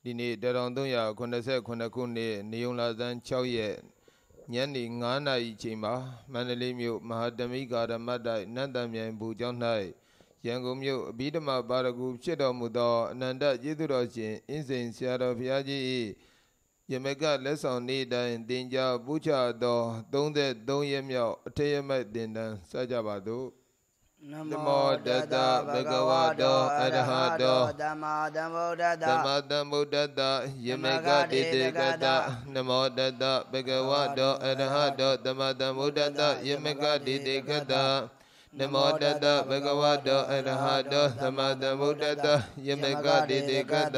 ဒီနေ့1389ခုနှစ်နေုံလာဇန်6ရက်ညနေ9နာရီချိန်မှာမန္တလေးမြို့မဟာဓမ္မိကာရမတ္တနန္တမြိုင်ဘူကျောင်း၌ရန်ကုန်မြို့အဘိဓမ္မာပါရဂူဖြစ်တော်မူသောအနန္တကျေးဇူးတော်ရှင်အင်းစိန်ဆရာတော်ဘုရားကြီး၏ယမကလက်ဆောင်နေ့တိုင်းသင်ကြားပူဇော်သော33ရက်မြောက်အထက်ရမိုက်သင်တန်းစကြပါစို့နမောတတဗုဒ္ဓဝါဒောအရဟတောသမ္မာသမ္ဗုဒ္ဓတသမ္မာသမ္ဗုဒ္ဓတယမကတိတေကတနမောတတဗုဒ္ဓဝါဒောအရဟတောသမ္မာသမ္ဗုဒ္ဓတယမကတိတေကတနမောတတဗုဒ္ဓဝါဒောအရဟတောသမ္မာသမ္ဗုဒ္ဓတယမကတိတေကတ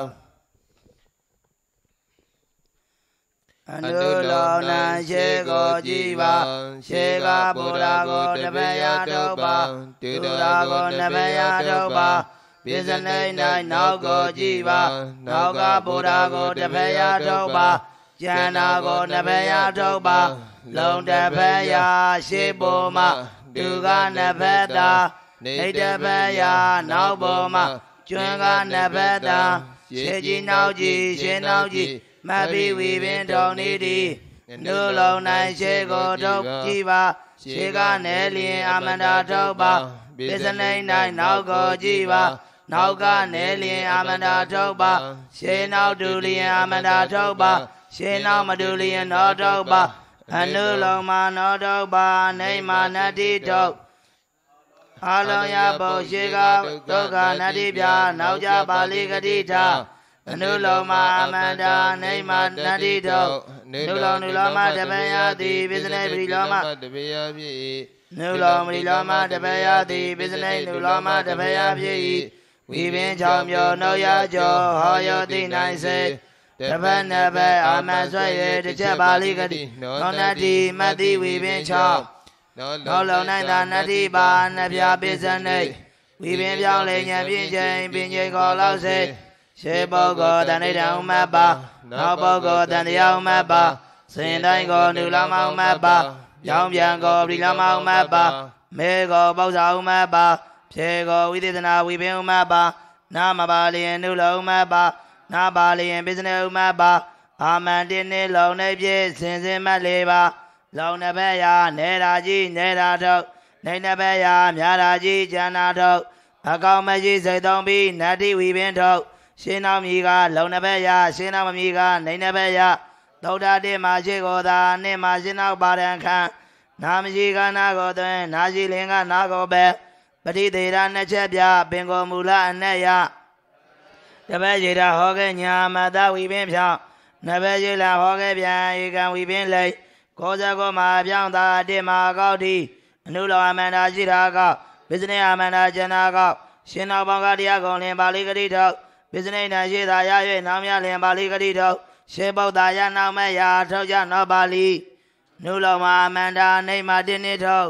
အနုလောနံရှေကိုကြည်ပါရှေကဗုဒ္ဓကိုတပယထုတ်ပါတုဒ္ဓကိုတပယထုတ်ပါပိစနိ၌နောက်ကိုကြည်ပါနောက်ကဗုဒ္ဓကိုတပယထုတ်ပါကျန်တာကိုတပယထုတ်ပါလုံတပယရှေပေါ်မှာသူကနဖက်တာနေတပယနောက်ပေါ်မှာကျွန်းကနဖက်တာရှေကြီးနောက်ကြီးရှေနောက်ကြီးမဘိဝိပင်ထုံနေသည်နုလုံ၌ရှေကိုထုတ်ကြည်ပါရှေကနေလျင်အမန္တာထုတ်ပါပိစနိ၌နောက်ကိုကြည်ပါနောက်ကနေလျင်အမန္တာထုတ်ပါရှေနောက်တူလျင်အမန္တာထုတ်ပါရှေနောက်မတူလျင်နောထုတ်ပါအနုလုံမှာနောထုတ်ပါနေမနတ္တိထုတ်အလုံးရပုံရှေကဒုက္ခနတ္တိပြနောက်ကြပါဠိဂတိထာအနုလောမအမန္တာနေမနတ္တိတောနုလောနုလောမတပယတိပိစနေပရိလောမတပယဖြစ်၏နုလောမရိလောမတပယတိပိစနေနုလောမတပယဖြစ်၏ဝိပင်ချောင်းမြောနှုတ်ရကျော်ဟောယောတိနိုင်စေတပတ်နှစ်ပတ်အာမဆွဲ၍တစ်ချက်ပါဠိဂတိနောနတ္တိမတ္တိဝိပင်ချောင်းနောလုံ၌သာနတ္တိပါနှပြပိစနေဝိပင်ပြောင်းလေဉာဏ်ပြင်းချိန်ပင်ချိန်ခေါ်လောက်စေရှေပုဂ္ဂိုလ်တဏိတံဥမတ်ပါနောက်ပုဂ္ဂိုလ်တန်တရားဥမတ်ပါစင်တိုင်းကိုနုလမဥမတ်ပါရောင်းပြန်ကိုပရိလမဥမတ်ပါမေကိုပု္ပ္ပာဥမတ်ပါဖြေကိုဝိသေသနာဝိပင်ဥမတ်ပါနာမပါလျင်နုလဥမတ်ပါနာပါလျင်ပိစနေဥမတ်ပါအာမန္တိနေလုံနေပြည့်စင်စင်မတ်လေးပါလုံနှစ်ဘက်ရာနေရာကြီးနေရာထုတ်နေနှစ်ဘက်ရာများရာကြီးကျန်နာထုတ်အကောင်မရှိစိတ်သုံးပြီးနတ္တိဝိပင်ထုတ်ရှင်းနောက်မြည်ကလုံနှစ်ဘက်ရရှင်းနောက်မမြည်ကနေနှစ်ဘက်ရသုဒ္ဓတိမှာရှိကိုသာနှစ်မှာရှင်းနောက်ပါရန်ခံနာမရှိကနာကိုသွင်းနာရှိလင်ကနာကိုပဲပဋိသေရနှစ်ချက်ပြပင်ကိုမူလအနဲ့ရတပည့်ရေတာဟောခဲ့ညာမတဝိပင်ဖြောင်းနှစ်ဘက်ရေလာဟောခဲ့ပြန်ဧကံဝိပင်လိတ်69မှာပြောင်းသာတိမှာကောက်တိအနုလောအမန္တာရှိတာကောက်ပိစနေအမန္တာကျန်တာကောက်ရှင်းနောက်ပေါင်းကတရားကုန်လင်ပါဠိဂတိထုတ်ပိစနိ၌ရှိသာရ၍နောက်မြလင်ပါဠိဂတိထုတ်ရှေပုဒ္ဒါယနောက်မဲ့ရာထုတ်ကြနောက်ပါဠိနုလောမအမန္တာနေမတင်းနေထုတ်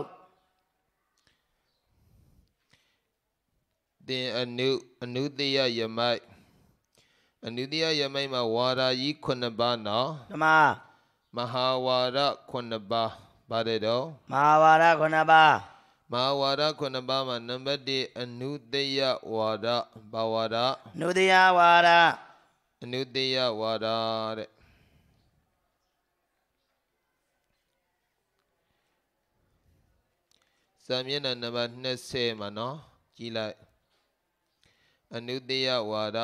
သင်အနုတယယမိုက်အနုတယယမိုက်မှာဝါရာကြီး9ပါးနော်ဓမ္မမဟာဝါရ9ပါးပါတယ်တော့မဟာဝါရ9ပါးမဟာဝါဒ9ပါးမှာနံပါတ်1အနုတယဝါဒဘာဝါဒအနုတယဝါဒအနုတယဝါဒတဲ့စာမျက်နှာနံပါတ်20မှာနော်ကြည့်လိုက်အနုတယဝါဒ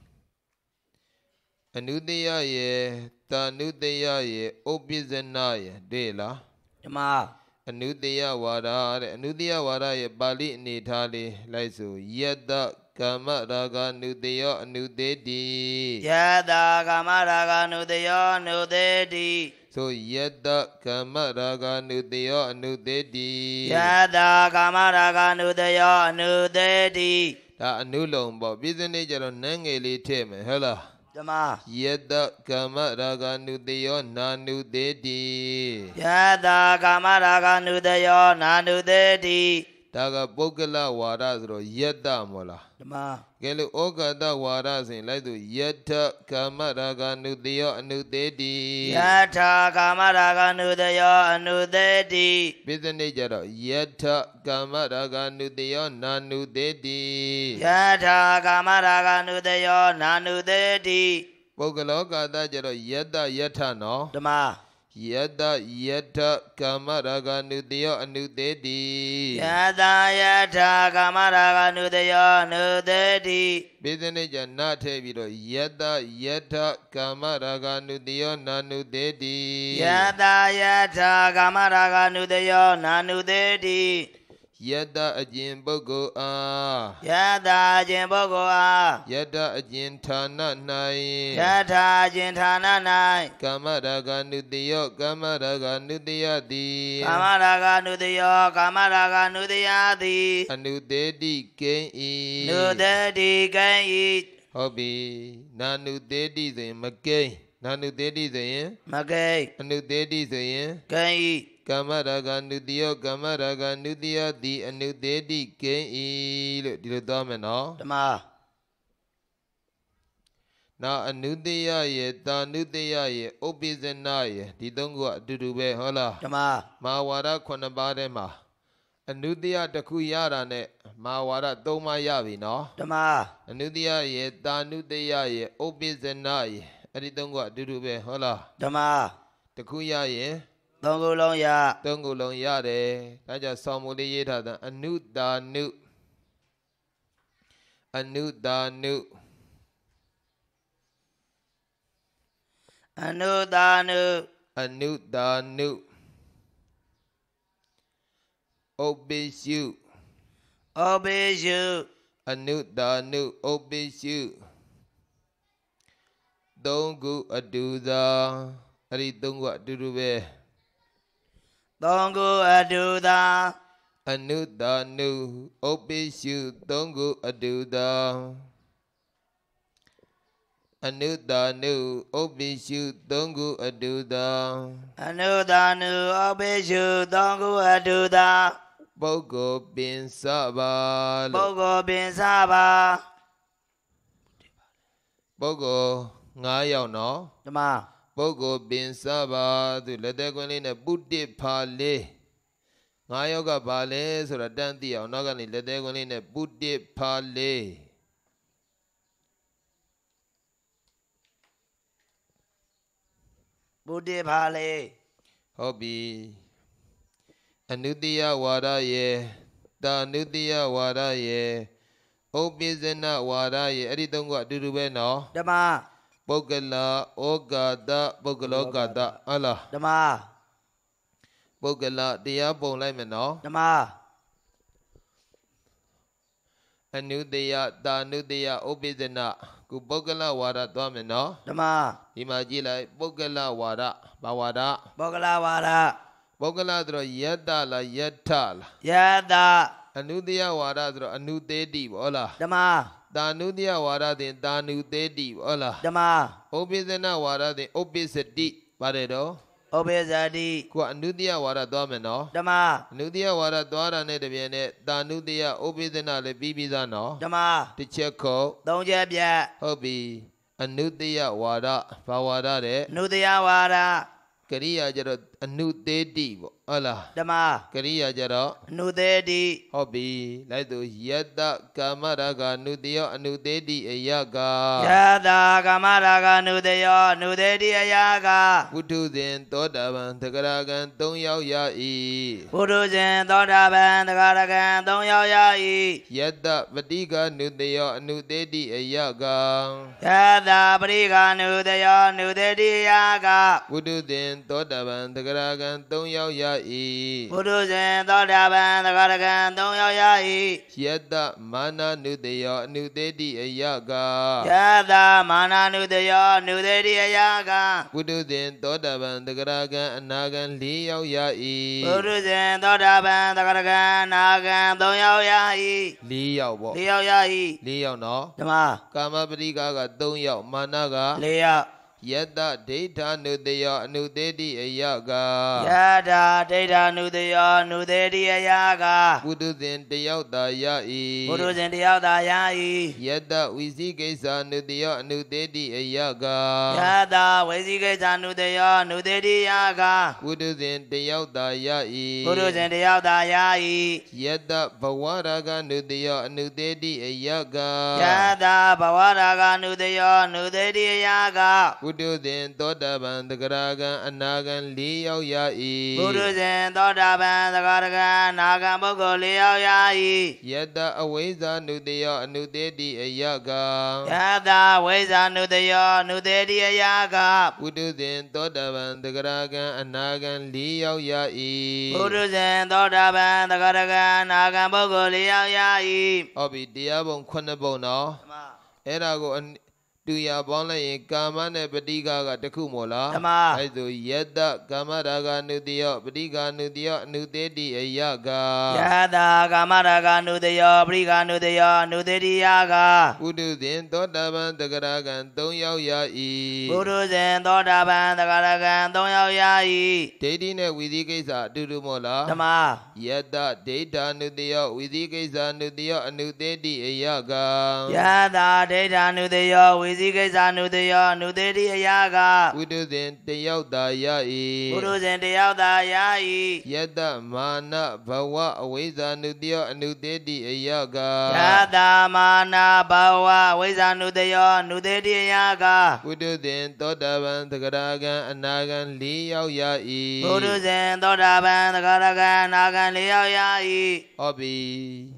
အနုတယရဲ့တာနုတယရဲ့ဥပ္ပဇ္ဇနာရဲ့တွေ့လားဓမ္မအနုတယဝါဒတဲ့အနုတယဝါဒရဲ့ပါဠိအနေထားလေးလိုက်ဆိုယတ္တကာမရာဂနုတယောအနုတေတိယတ္တကာမရာဂနုတယောအနုတေတိဆိုယတ္တကာမရာဂနုတယောအနုတေတိယတ္တကာမရာဂနုတယောအနုတေတိဒါအနုလုံပေါ့ပြည့်စုံနေကြတော့နန်းငယ်လေးထည့်မယ်ဟုတ်လားဓမ္မယတ္တကာမရာဂနုတယောနာနုတေတိယတ္တကာမရာဂနုတယောနာနုတေတိဒါကပုဂ္ဂလဝါဒဆိုတော့ယတ္တမောလားဓမ္မကဲလို့ဩဃတဝါဒဆိုရင်လိုက်သူယတ္ထကာမရာဂနုတယောအနုသေတိယထာကာမရာဂနုတယောအနုသေတိပိဿနိကြတော့ယတ္ထကာမရာဂနုတယောနာနုသေတိယထာကာမရာဂနုတယောနာနုသေတိပုဂ္ဂလောကာတကြတော့ယတ္တယထနော်ဓမ္မယတ္တယထကာမရာဂနုတယောအနုသေတိယထာယထာကာမရာဂနုတယောအနုသေတိပိဿနိကြနာထဲပြီးတော့ယတ္တယထကာမရာဂနုတယောနာနုသေတိယထာယထာကာမရာဂနုတယောနာနုသေတိယတ္တအကျင်ပုဂ္ဂိုလ်အားယထာခြင်းပုဂ္ဂိုလ်အားယတ္တအကျင်ဌာနယထာခြင်းဌာန၌ကာမရာဂနုတယောကာမရာဂနုတယတိကာမရာဂနုတယောကာမရာဂနုတယတိအနုသေတိကိဉ္ဤနုသေတိကိဉ္ဤဟုတ်ပြီနာနုသေတိဆိုရင်မကိဉ္နာနုသေတိဆိုရင်မကိဉ္အနုသေတိဆိုရင်ကိဉ္ဤကာမရာဂနုတယောကာမရာဂနုတယတိအနုသေတိကိဉ္ဤလို့ဒီလိုသွားမယ်နော်ဓမ္မနောက်အနုသေယရဲ့တာနုသေယရဲ့ဥပ္ပိဇနရဲ့ဒီသုံးခုကအတူတူပဲဟုတ်လားဓမ္မမဟာဝါဒ9ပါးထဲမှာအနုတ္တယတစ်ခုရတာနဲ့မဟာဝါဒ3ပါးရပြီနော်ဓမ္မအနုတ္တယရဲ့တာနုတ္တယရဲ့ဥပ္ပိဇနရဲ့အဲ့ဒီ3ခုကအတူတူပဲဟုတ်လားဓမ္မတစ်ခုရရင်သုံးခုလုံးရ 3ခုလုံးရတယ်ဒါကြောင့်ဆောင်းမူလေးရေးထားတဲ့အနုတာနုအနုတာနုအနုတာနုအနုတာနုဥပ္ပိရှုဩဘေရှုအနုတာနုဥပ္ပိရှု3ခုအတူသာအဲ့ဒီ3ခုအတူတူပဲသုံးခုအတူသာအနုတာနုဥပ္ပိရှု3ခုအတူသာအနုတာနုဥပ္ပိရှု3ခုအတူသာအနုတာနုဩဘေရှုသုံးခုအတူသာပုဂ္ဂိုလ်ပင်စပါပုဂ္ဂိုလ်ပင်စပါပုဂ္ဂိုလ်9ယောက်နော်ဓမ္မပုဂ္ဂိုလ်ပင်စပါသူလက်သေးကွင်းလေးနဲ့ပုတ္တိဖာလေး9ယောက်ကဘာလဲဆိုတာတန်းသိအောင်နောက်ကနေလက်သေးကွင်းလေးနဲ့ပုတ္တိဖာလေးဘုဒ္ဓဘာလေဟုတ်ပြီအနုတ္တယဝါဒရဲ့တာနုတ္တယဝါဒရဲ့ဥပ္ပိဇနဝါဒရဲ့အဲ့ဒီ3ခုအတူတူပဲနော်ဓမ္မပုဂ္ဂလဩဃတပုဂ္ဂလောကတဟုတ်လားဓမ္မပုဂ္ဂလတရားပုံလိုက်မယ်နော်ဓမ္မအနုတ္တယတာနုတ္တယဥပ္ပိဇနခုပုဂ္ဂလဝါဒသွားမယ်နော်ဓမ္မဒီမှာကြည့်လိုက်ပုဂ္ဂလဝါဒဘာဝါဒပုဂ္ဂလဝါဒပုဂ္ဂလဆိုတော့ယတ္တလားယတ္ထလားယတအနုတ္တယဝါဒဆိုတော့အနုသေတိပေါ့ဟုတ်လားဓမ္မတာနုတ္တယဝါဒတင်တာနုသေတိပေါ့ဟုတ်လားဓမ္မဥပ္ပိဇနဝါဒတင်ဥပ္ပိစတိပါတယ်တော့ဩဘေဇတိခုကအနုတ္တယဝါဒသွားမယ်နော်ဓမ္မအနုတ္တယဝါဒသွားတာနဲ့တပြိုင်နက်တာနုတ္တယဥပ္ပိဇနလည်းပြီးပြီးသားနော်ဓမ္မတစ်ချက်ခုတ်သုံးချက်ပြတ်ဟုတ်ပြီအနုတ္တယဝါဒဘာဝါဒတဲ့နုတယဝါဒကရိယာကြတော့အနုသေတိပေါ့ဟုတ်လားဓမ္မကရိယာကြတော့အနုသေတိဟုတ်ပြီလိုက်သူယတ္တကာမရာဂနုတယောအနုသေတိအယကယတာကာမရာဂနုတယောနုသေတိအယာကဝုထုဇဉ်သောတာပန်သကရာကံ3ယောက်ရ၏ဘုဒ္ဓဇင်သောတာပန်တဂရကံသုံးယောက်ရ၏ယတ္တပတိကနုတယောအနုသေတိအယကယတာပရိကနုတယောနုသေတိအယာကဝုထုဇဉ်သောတာပန်သကရာကံ3ယောက်ရ၏ဘုဒ္ဓဇင်သောတာပန်တဂရကံသုံးယောက်ရ၏ယတ္တမာနနုတယောအနုသေတိအယကယတာမာနနုတယောနုသေတိအယာကဝုထုဇဉ်သောတာပန်သကရာကံအနာကံ4ယောက်ရဘုဒ္ဓ၏ဇင်သောတာပန်တဂရကံနာကံသုံးယောက်ရ၏ 4ယောက်ပေါ့လေးယောက်ရ၏ 4ယောက်နော်ဓမ္မကာမပရိကက3ယောက်မာနကလေးယောက်ယ Yada data nudaya nudedi ayaga. Yada data nudaya nudedi ayaga. Buddhizin Tayauta Yai. Buddhizin Tayauta Yai. Yada Visikesa nudaya nudedi ayaga. Yada Visikesa nudaya nudedi ayaga. Buddhizin Tayauta Yai. Buddhizin Tayauta Yai. Yada Bhavaraga nudaya nudedi ayaga. Yada Bhavaraga nudaya nudedi ayaga. Buddhizin Todaban Dagaragan Anagan Liyao Yai. Buddhizin Todaban Dagaragan Anagan Boko Liyao Yai. Yada Aweza nudaya nudedi ayaga. Yada Aweza nudaya nudedi ayaga. Buddhizin Todaban Dagaragan Anagan Liyao Yai. Buddhizin Todaban Dagaragan Anagan Boko Liyao Yai. Obi Diabon Quanabono. Erago Tuya Bonlay Kamane Padiga Takumola. I do Yeda Kamaraga Nudio, Padiga Nudio, Nudedi Ayaga. Yada Kamaraga Nudio, Briga Nudio, Nudedi Yaga. Udu then Todaban the Garagan, Don Yao Yai. Buddhas and Todaban the Garagan, Don Yao Yai. Tadina Widikesa Dudumola. Tama. Yeda Data Nudio, Widikesa Nudio, Nudedi Ayaga. Yada Data Nudio, Visikesa nudaya nudedi ayaga. Buddhizin Tayauta Yai. Buddhizin Tayauta Yai. Yada Mana Bhava Aveza Nudya Nudedi Ayaga. Yada Mana Bhava Aveza Nudaya Nudedi ayaga. Buddhizin Todaban Tagaragan Anagan Liyao Yai. Buddhizin Todaban Tagaragan Anagan Liyao Yai. Obi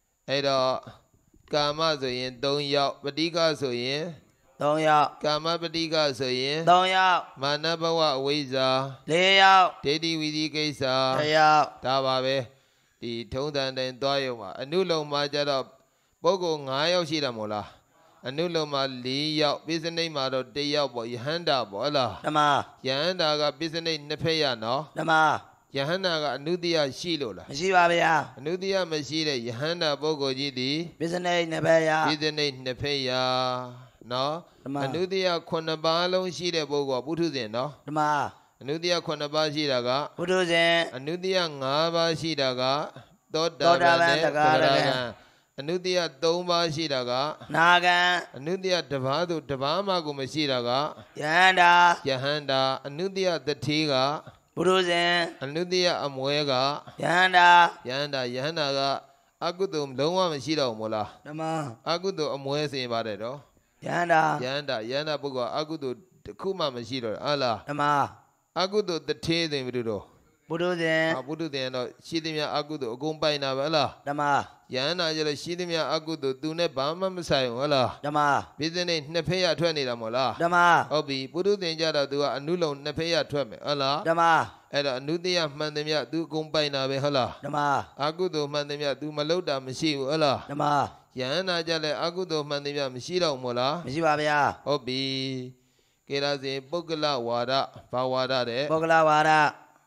Edo Kama Soyin Don Yao Padika Soyin 3 ယောက် Kama Padika Soyin 3ယောက် Mana Bhava Aveza 4ယောက် Dedi Vidi Kaisa 1ယောက်ဒါပါပဲဒီထုံးတန်တိုင်းသွားရုံမှာအနုလုံမှာကြတော့ပုဂ္ဂိုလ်9ယောက်ရှိတယ်မို့လားအနုလုံမှာ4ယောက်ပိစနိတ်မှာတော့1ယောက်ပေါ့ယဟန္တာပေါ့ဟလားဓမ္မယဟန္တာကပိစနိတ်နှစ်ဖက်ရနော်ဓမ္မယဟန္တာကအနုတ္တိယရှိလို့လားမရှိပါဗျာအနုတ္တိယမရှိတဲ့ယဟန္တာပုဂ္ဂိုလ်ကြီးသည်ပစ္စနိနှစ်ဘက်ရပိစနိတ်နှစ်ဖက်ရနော်ဓမ္မအနုတ္တိယ9ပါးလုံးရှိတဲ့ပုဂ္ဂိုလ်ကပုထုဇဉ်နော်ဓမ္မအနုတ္တိယ9ပါးရှိတာကပုထုဇဉ်အနုတ္တိယ5ပါးရှိတာကသောတာသောတာပပန်န်နဲ့တသဂါဂရရကံကံအနုတ္တိယ3ပါးရှိတာကနာဂံအနုတ္တိယတစ်ပါးသို့တစ်ပါးမှကိုမရှိတာကယဟန္တာယဟန္တာအနုတ္တိယတထေးကပုထုဇဉ်အနုတ္တိယအမွဲကယဟန္တာယဟန္တာကအကုသိုလ်လုံးဝမရှိတော့ဘူးမို့လားဓမ္မအကုသိုလ်အမွဲစင်ပါတယ်တော့ယဟန္တာယဟန္တာပုဂ္ဂိုလ်ကအကုသိုလ်တစ်ခုမှမရှိတော့ဟုတ်လားဓမ္မအကုသိုလ်တထေးစင်ပြီတော့ပုထုဇဉ်ပုထုဇဉ်တော့ရှိသမျှအကုသိုလ်အကုန်ပိုင်တာပဲဟုတ်လားဓမ္မယဟန္တာကျတော့ရှိသမျှအကုသိုလ်သူနဲ့ဘာမှမဆိုင်ဘူးဟုတ်လားဓမ္မဘိဇနိနှစ်ဖက်ရထွက်နေတာမို့လားဓမ္မဟုတ်ပြီပုထုဇဉ်ကြတော့သူကအနုလုံနှစ်ဖက်ရထွက်မယ်ဟုတ်လားဓမ္မအဲ့တော့အနုတ္တိယမှန်သမျှသူအကုန်ပိုင်တာပဲဟုတ်လားဓမ္မအကုသိုလ်မှန်သမျှသူမလုပ်တာမရှိဘူးဟုတ်လားဓမ္မယဟန္တာကြလည်းအကုသိုလ်မှန်သမျှမရှိတော့ဘူးမို့လားမရှိပါဗျာဟုတ်ပြီကေရစဉ်ပုဂ္ဂလဝါဒဘာဝါဒတဲ့ပုဂ္ဂလဝါဒ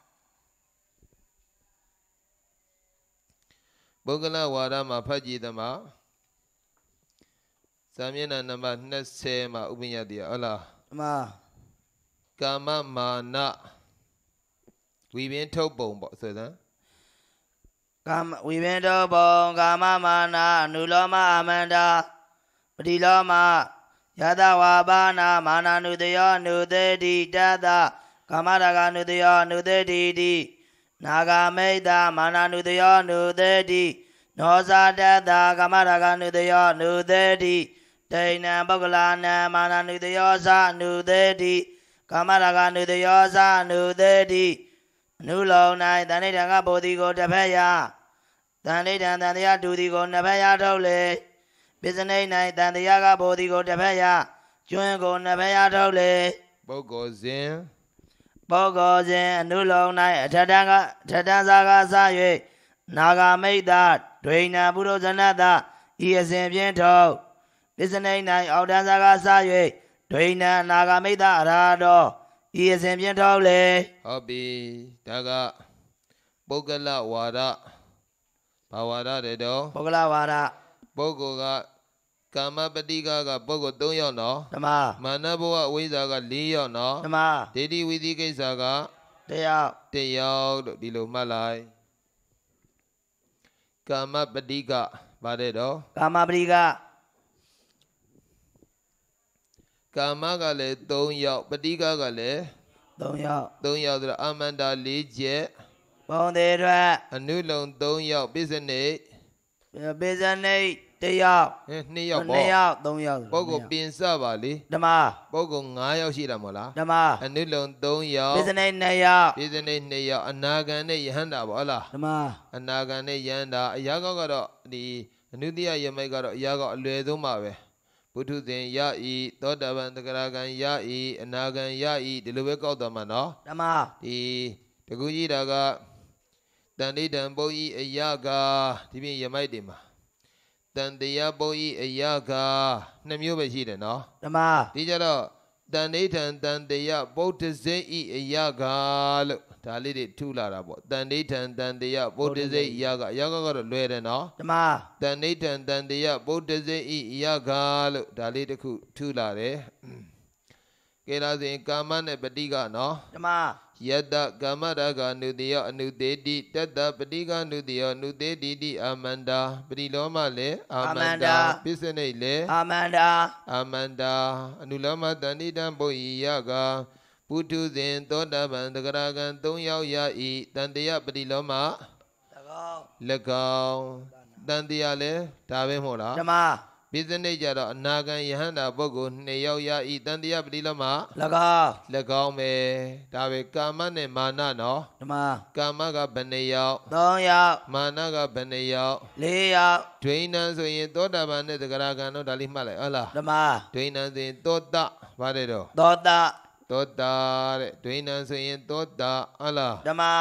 ပုဂ္ဂလဝါဒမှာဖတ်ကြည့်သမှာစာမျက်နှာနံပါတ်20မှာဥပညတ်တရားဟုတ်လားဓမ္မကာမမာနဝိပင်းထုတ်ပုံပေါ့ဆိုစမ်းကာမဝိဘင်တောဘောကာမမာနာအနုလောမအမန္တာပတိလောမယသဝါပါနာမာနာနုတယောနုသေတိတတကာမရာဂနုတယောနုသေတိတိနာဂမိတ်တာမာနာနုတယောနုသေတိနောဇာတတကာမရာဂနုတယောနုသေတိဒိဏံပုဂ္ဂလာနံမာနာနုတယောသနုသေတိကာမရာဂနုတယောသနုသေတိအနုလုံ၌တဏိဋ္ဌံကဘောဓိကိုတစ်ဖက်ရတန်ဋိဋ္ဌံတန်တရားဒုတိကိုနှစ်ဖက်ရထုတ်လေပစ္စနိ၌တန်တရားကဘောဓိကိုတစ်ဖက်ရကျွန်းကိုနှစ်ဖက်ရထုတ်လေပုဂ္ဂိုလ်စဉ်ပုဂ္ဂိုလ်စဉ်အနုလုံ၌အထတန်စာကစ၍နာဂမိတ်တာဒွေနံပုရုဇနတဤအစဉ်ဖြင့်ထုတ်ပစ္စနိ၌အောက်တန်စာကစ၍ဒွေနံနာဂမိတ်တာအရာတော်ဤအစဉ်ဖြင့်ထုတ်လေဟုတ်ပြီဒါကပုဂ္ဂလဝါဒဘာဝါဒတဲ့တော့ပုဂ္ဂလဝါဒပုဂ္ဂိုလ်ကကာမပတိကပုဂ္ဂိုလ်3ယောက်နော်ဓမ္မမာနဘဝဝိဇ္ဇာက4ယောက်နော်ဓမ္မဒိဋ္ဌိဝိသိကိစ္စကတရား 1ယောက်လို့ဒီလိုမှတ်လိုက်ကာမပတိကပါတယ်တော့ကာမပရိကကာမကလည်း3ယောက်ပတိကလည်း 3ယောက် 3ယောက်ဆိုတော့အာမန္တာ4ချက်ဘုံသေးထွက်အနုလုံ3ယောက်ပိစနိပိဇနိ1ယောက် 2ယောက် 2 ပေါ့ယောက်3ယောက်ပုဂ္ဂိုလ်ပင်စပါလေဓမ္မပုဂ္ဂိုလ်9ယောက်ရှိတာမဟုတ်လားဓမ္မအနုလုံ3ယောက်ပိဇနိ2ယောက်ပိစနိ2ယောက်အနာဂံနဲ့ယဟန္တာပေါ့ဟုတ်လားဓမ္မအနာဂံနဲ့ယဟန္တာအရာကောက်ကတော့ဒီအနုတ္တိယယမိတ်ကတော့အရာကောက်အလွယ်ဆုံးပါပဲဘုထုဇဉ်ယဤသောတာပန်တဂရဂံယဤအနာဂံယဤဒီလိုပဲကောက်သွားမှာနော်ဓမ္မဒီတကူကြီးတာကတန်တိတံပုဤအရာကဒီပြင်ယမိုက်တွေမှာတန်တရားပုဤအရာက2မျိုးပဲရှိတယ်နော်ဓမ္မဒီကြတော့တန်ဋိဌံတန်တရားဗုဒ္ဓဇိဤအရာကလို့ဒါလေးတွေထူလာတာပေါ့တန်ဋိဌံတန်တရားဗုဒ္ဓဇိအရာကအရာကတော့လွယ်တယ်နော်ဓမ္မတန်ဋိဌံတန်တရားဗုဒ္ဓဇိဤအရာကလို့ဒါလေးတစ်ခုထူလာတယ်ကဲလားဆိုရင်ကာမနဲ့ပဋိကနော်ဓမ္မယတ္တကာမရာဂနုတယောအနုတေတိတတ္တပဋိကနုတယောနုတေတိတိအာမန္တာပရိလောမလည်းအာမန္တာပစ္စနိလည်းအာမန္တာအာမန္တာအနုလောမတဏိတံပုရိယကပုထုဇဉ်သောတာပန်တဂရဂံ3ယောက်ရဤတန်တယပရိလောမ၎င်း၎င်းတန်တယလည်းဒါပဲမဟုတ်လားဓမ္မပစ္စနိကြတော့အနာဂံယဟန္တာပုဂ္ဂိုလ်2ယောက်ရဤတန်တယပရိလောမ၎င်း၎င်းပဲဒါပဲကာမနဲ့မာနနော်ဓမ္မကာမကဘယ်နှယောက် 3ယောက်မာနကဘယ်နှယောက် 4ယောက်ဒွိဏံဆိုရင်သောတာပန်နဲ့တဂရဂံတော့ဒါလေးမှတ်လိုက်ဟုတ်လားဓမ္မဒွိဏံဆိုရင်သောတပါတယ်တော့သောတာသောတာတဲ့ဒွိဏံဆိုရင်သောတာဟုတ်လားဓမ္မ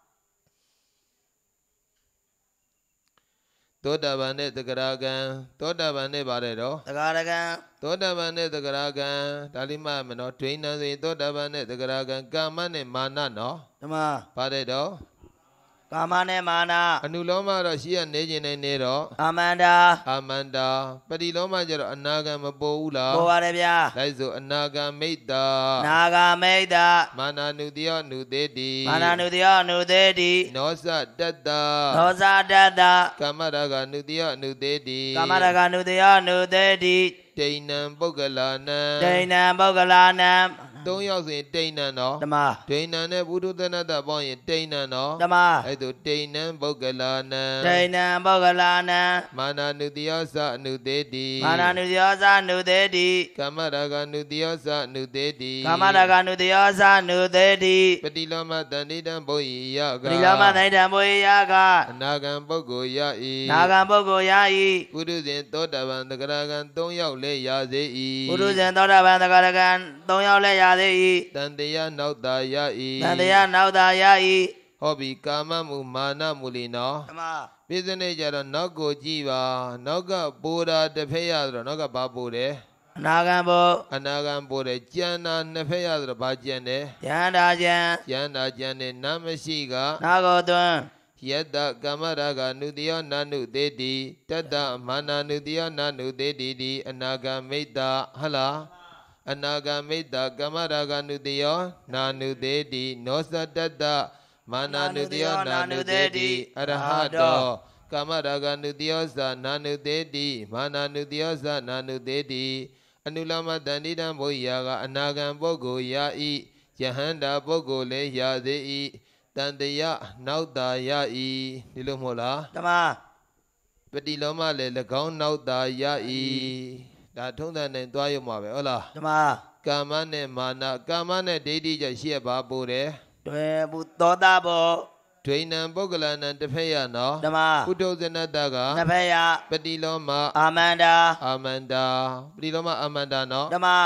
သောတာပန်နဲ့တဂရဂံသောတာပန်နဲ့ပါတယ်တော့သဂရကံသောတာပန်နဲ့တဂရဂံဒါလေးမှတ်မယ်နော်ဒွိဏံဆိုရင်သောတာပန်နဲ့တဂရဂံကာမနဲ့မာနနော်ဓမ္မပါတယ်တော့ကာမနဲ့မာနအနုလောမတော့ရှိရနေခြင်းနဲ့နေတော့အာမန္တာအာမန္တာပရိလောမကျတော့အနာဂံမပေါ်ဘူးလားပေါ်ပါတယ်ဗျာလိုက်ဆိုအနာဂံမိတ္တာနာဂမိတ်တာမာနာနုတယောနုသေးတိမာနနုတယောနုသေးတိနောစတတ္တာသောဇာတတ္တကာမရာဂနုတယောနုသေးတိကာမရကနုတယောနုသေးတိဒိဏံပုဂ္ဂလာနံဒိဏံပုဂ္ဂလာနံ 3ယောက်ဆိုရင်ဒိဏံနော်ဓမ္မဒိဏံနဲ့ဘုဒ္ဓသနတ္တပေါင်းရင်ဒိဏံနော်ဓမ္မအဲ့ဒါဒိဏံပုဂ္ဂလာနံဒိဏံပုဂ္ဂလာနံမာနာနုတယောစအနုသေးတိမာနနုတယောဇာနုသေးတိကာမရာဂနုတယောစအနုသေးတိကာမရကနုတယောဇာနုသေးတိပတိလောမတန္တိတံဘုရိယကပရိလောမသိတံဘုရားကအနာဂံပုဂ္ဂိုလ်ယဤနာဂံပုဂ္ဂိုလ်ယာဤပုရုဇဉ်သောတာပန်တဂရဂံ3ယောက်လည်းရစေ၏ပုရုဇဉ်သောတာပန်သဂရကံ3ယောက်လည်းရသေး၏တန်တရားနောက်သာရ၏တန်တရားနောက်သာရ၏ဟောပြီကာမမှုမာနမှုလီနော်ဓမ္မပိစနေကြတော့နောက်ကိုကြည့်ပါနောက်ကပူတာတစ်ဖက်ရဆိုတော့နောက်ကဘာပူတယ်အနာဂံဘုအနာဂံပူတယ်ကြံတာနှစ်ဖက်ရဆိုတော့ဘာကြံတယ်ယန္တာကျံကြံတာကြံတယ်နာမရှိကနာဂောသွန်းယတ္တကာမရာဂနုတယောနာနုသေးတိတတ္တမာနနုတယောနာနုသေးတိဒီအနာဂံမိတ္တဟလားအနာဂံမိတ္တကာမရာဂနုတယောနာနုသေးတိနောသတတ္တမာနနုတယောနာနုသေးတိအရဟတောကာမရာဂနုတယောသနာနုသေးတိမာနနုတယောသနာနုသေးတိအနုလမတန္တိတံဘုရားကအနာဂံပုဂ္ဂိုလ်ယာဤယဟန္တာပုဂ္ဂိုလ်လည်းယာသေး၏တန်တယနောက်သာယဤဒီလိုမဟုတ်လားဓမ္မပတိလောမလည်း၎င်းနောက်သာယဤဒါထုံးတဲ့နဲ့သွားရမှာပဲဟုတ်လားဓမ္မကာမနဲ့မာနကာမနဲ့ဒိဋ္ဌိကြောင့်ရှိရပါပို့တယ်တွေ့ဘုသောတာဘောဒွိဏံပုဂ္ဂလနံတစ်ဖက်ရနော်ဓမ္မပုထုဇနတကနှစ်ဖက်ယပတိလောမအာမန္တာအာမန္တာပတိလောမအာမန္တာနော်ဓမ္မ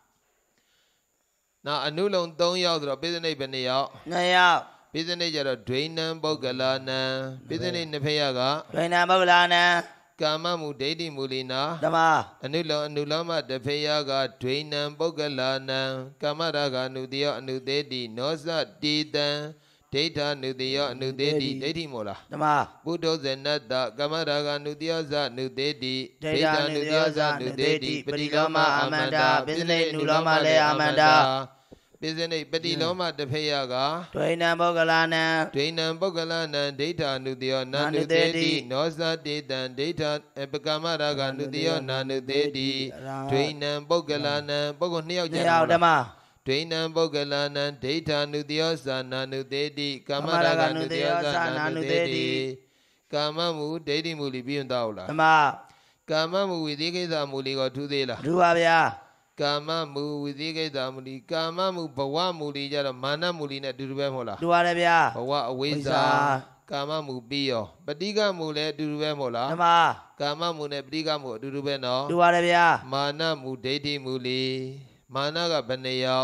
နောက်အနုလုံ3ယောက်ဆိုတော့ပိစနိဘယ်နှယောက် 2ယောက်ပိစနိကျတော့ဒွိဏံပုဂ္ဂလနံပိစနိနှစ်ဖက်ရကဒိဏံပုဂ္ဂလာနံကာမမှုဒိဋ္ဌိမူလီနာဓမ္မအနုလောမတဖေယကဒွိဏံပုဂ္ဂလာနံကာမရာဂနုတယောအနုသေးတိနောသတိတံဒဒိဋ္ဌာနုတယောအနုသေတိဒိဋ္ဌိမို့လားဓမ္မပုထုဇနတ္တကမ္မရာဂနုတယောဇနုသေတိဒိဋ္ဌာနုတယောဇနုသေတိပတိလောမအာမန္တာပိစနိနုလောမလည်းအာမန္တာပိစနိပတိလောမတဖေယကဒွိနံပုဂ္ဂလာနံဒိဋ္ဌံပုဂ္ဂလနံဒိဋ္ဌာနုတယောနာနုသေတိနောဇတေတံဒိဋ္ဌပကမ္မရာဂနုတယောနာနုသေတိဒိဋ္ဌံပုဂ္ဂလနံပုဂ္ဂိုလ်2ယောက်ကျန်ယောက်ဓမ္မဒိဋ္ဌံပုဂ္ဂလနံဒိဋ္ဌာနုတယောသာနာနုသေတိကမ္မရာဂနုတယောသာနာနုသေတိကာမမူဒိဋ္ဌိမူလီပြီးရင်တော့လားဓမ္မကာမမူဝိသိကိစ္စမူလီကိုထူးသေးလားဒုပါဗျာကာမမူဝိသိကိစ္စမူလီကာမမူဘဝမူလီကြတော့မာနမူလီနဲ့အတူတူပဲမဟုတ်လားဒုပါတယ်ဗျာဘဝအဝိဇ္ဇာကာမမူပြီးရောပဋိကမူလည်းအတူတူပဲမဟုတ်လားဓမ္မကာမမူနဲ့ပဋိကမူအတူတူပဲနော်ဒုပါတယ်ဗျာမာနမူဒိဋ္ဌိမူလီမာနကဘယ်နှယောက်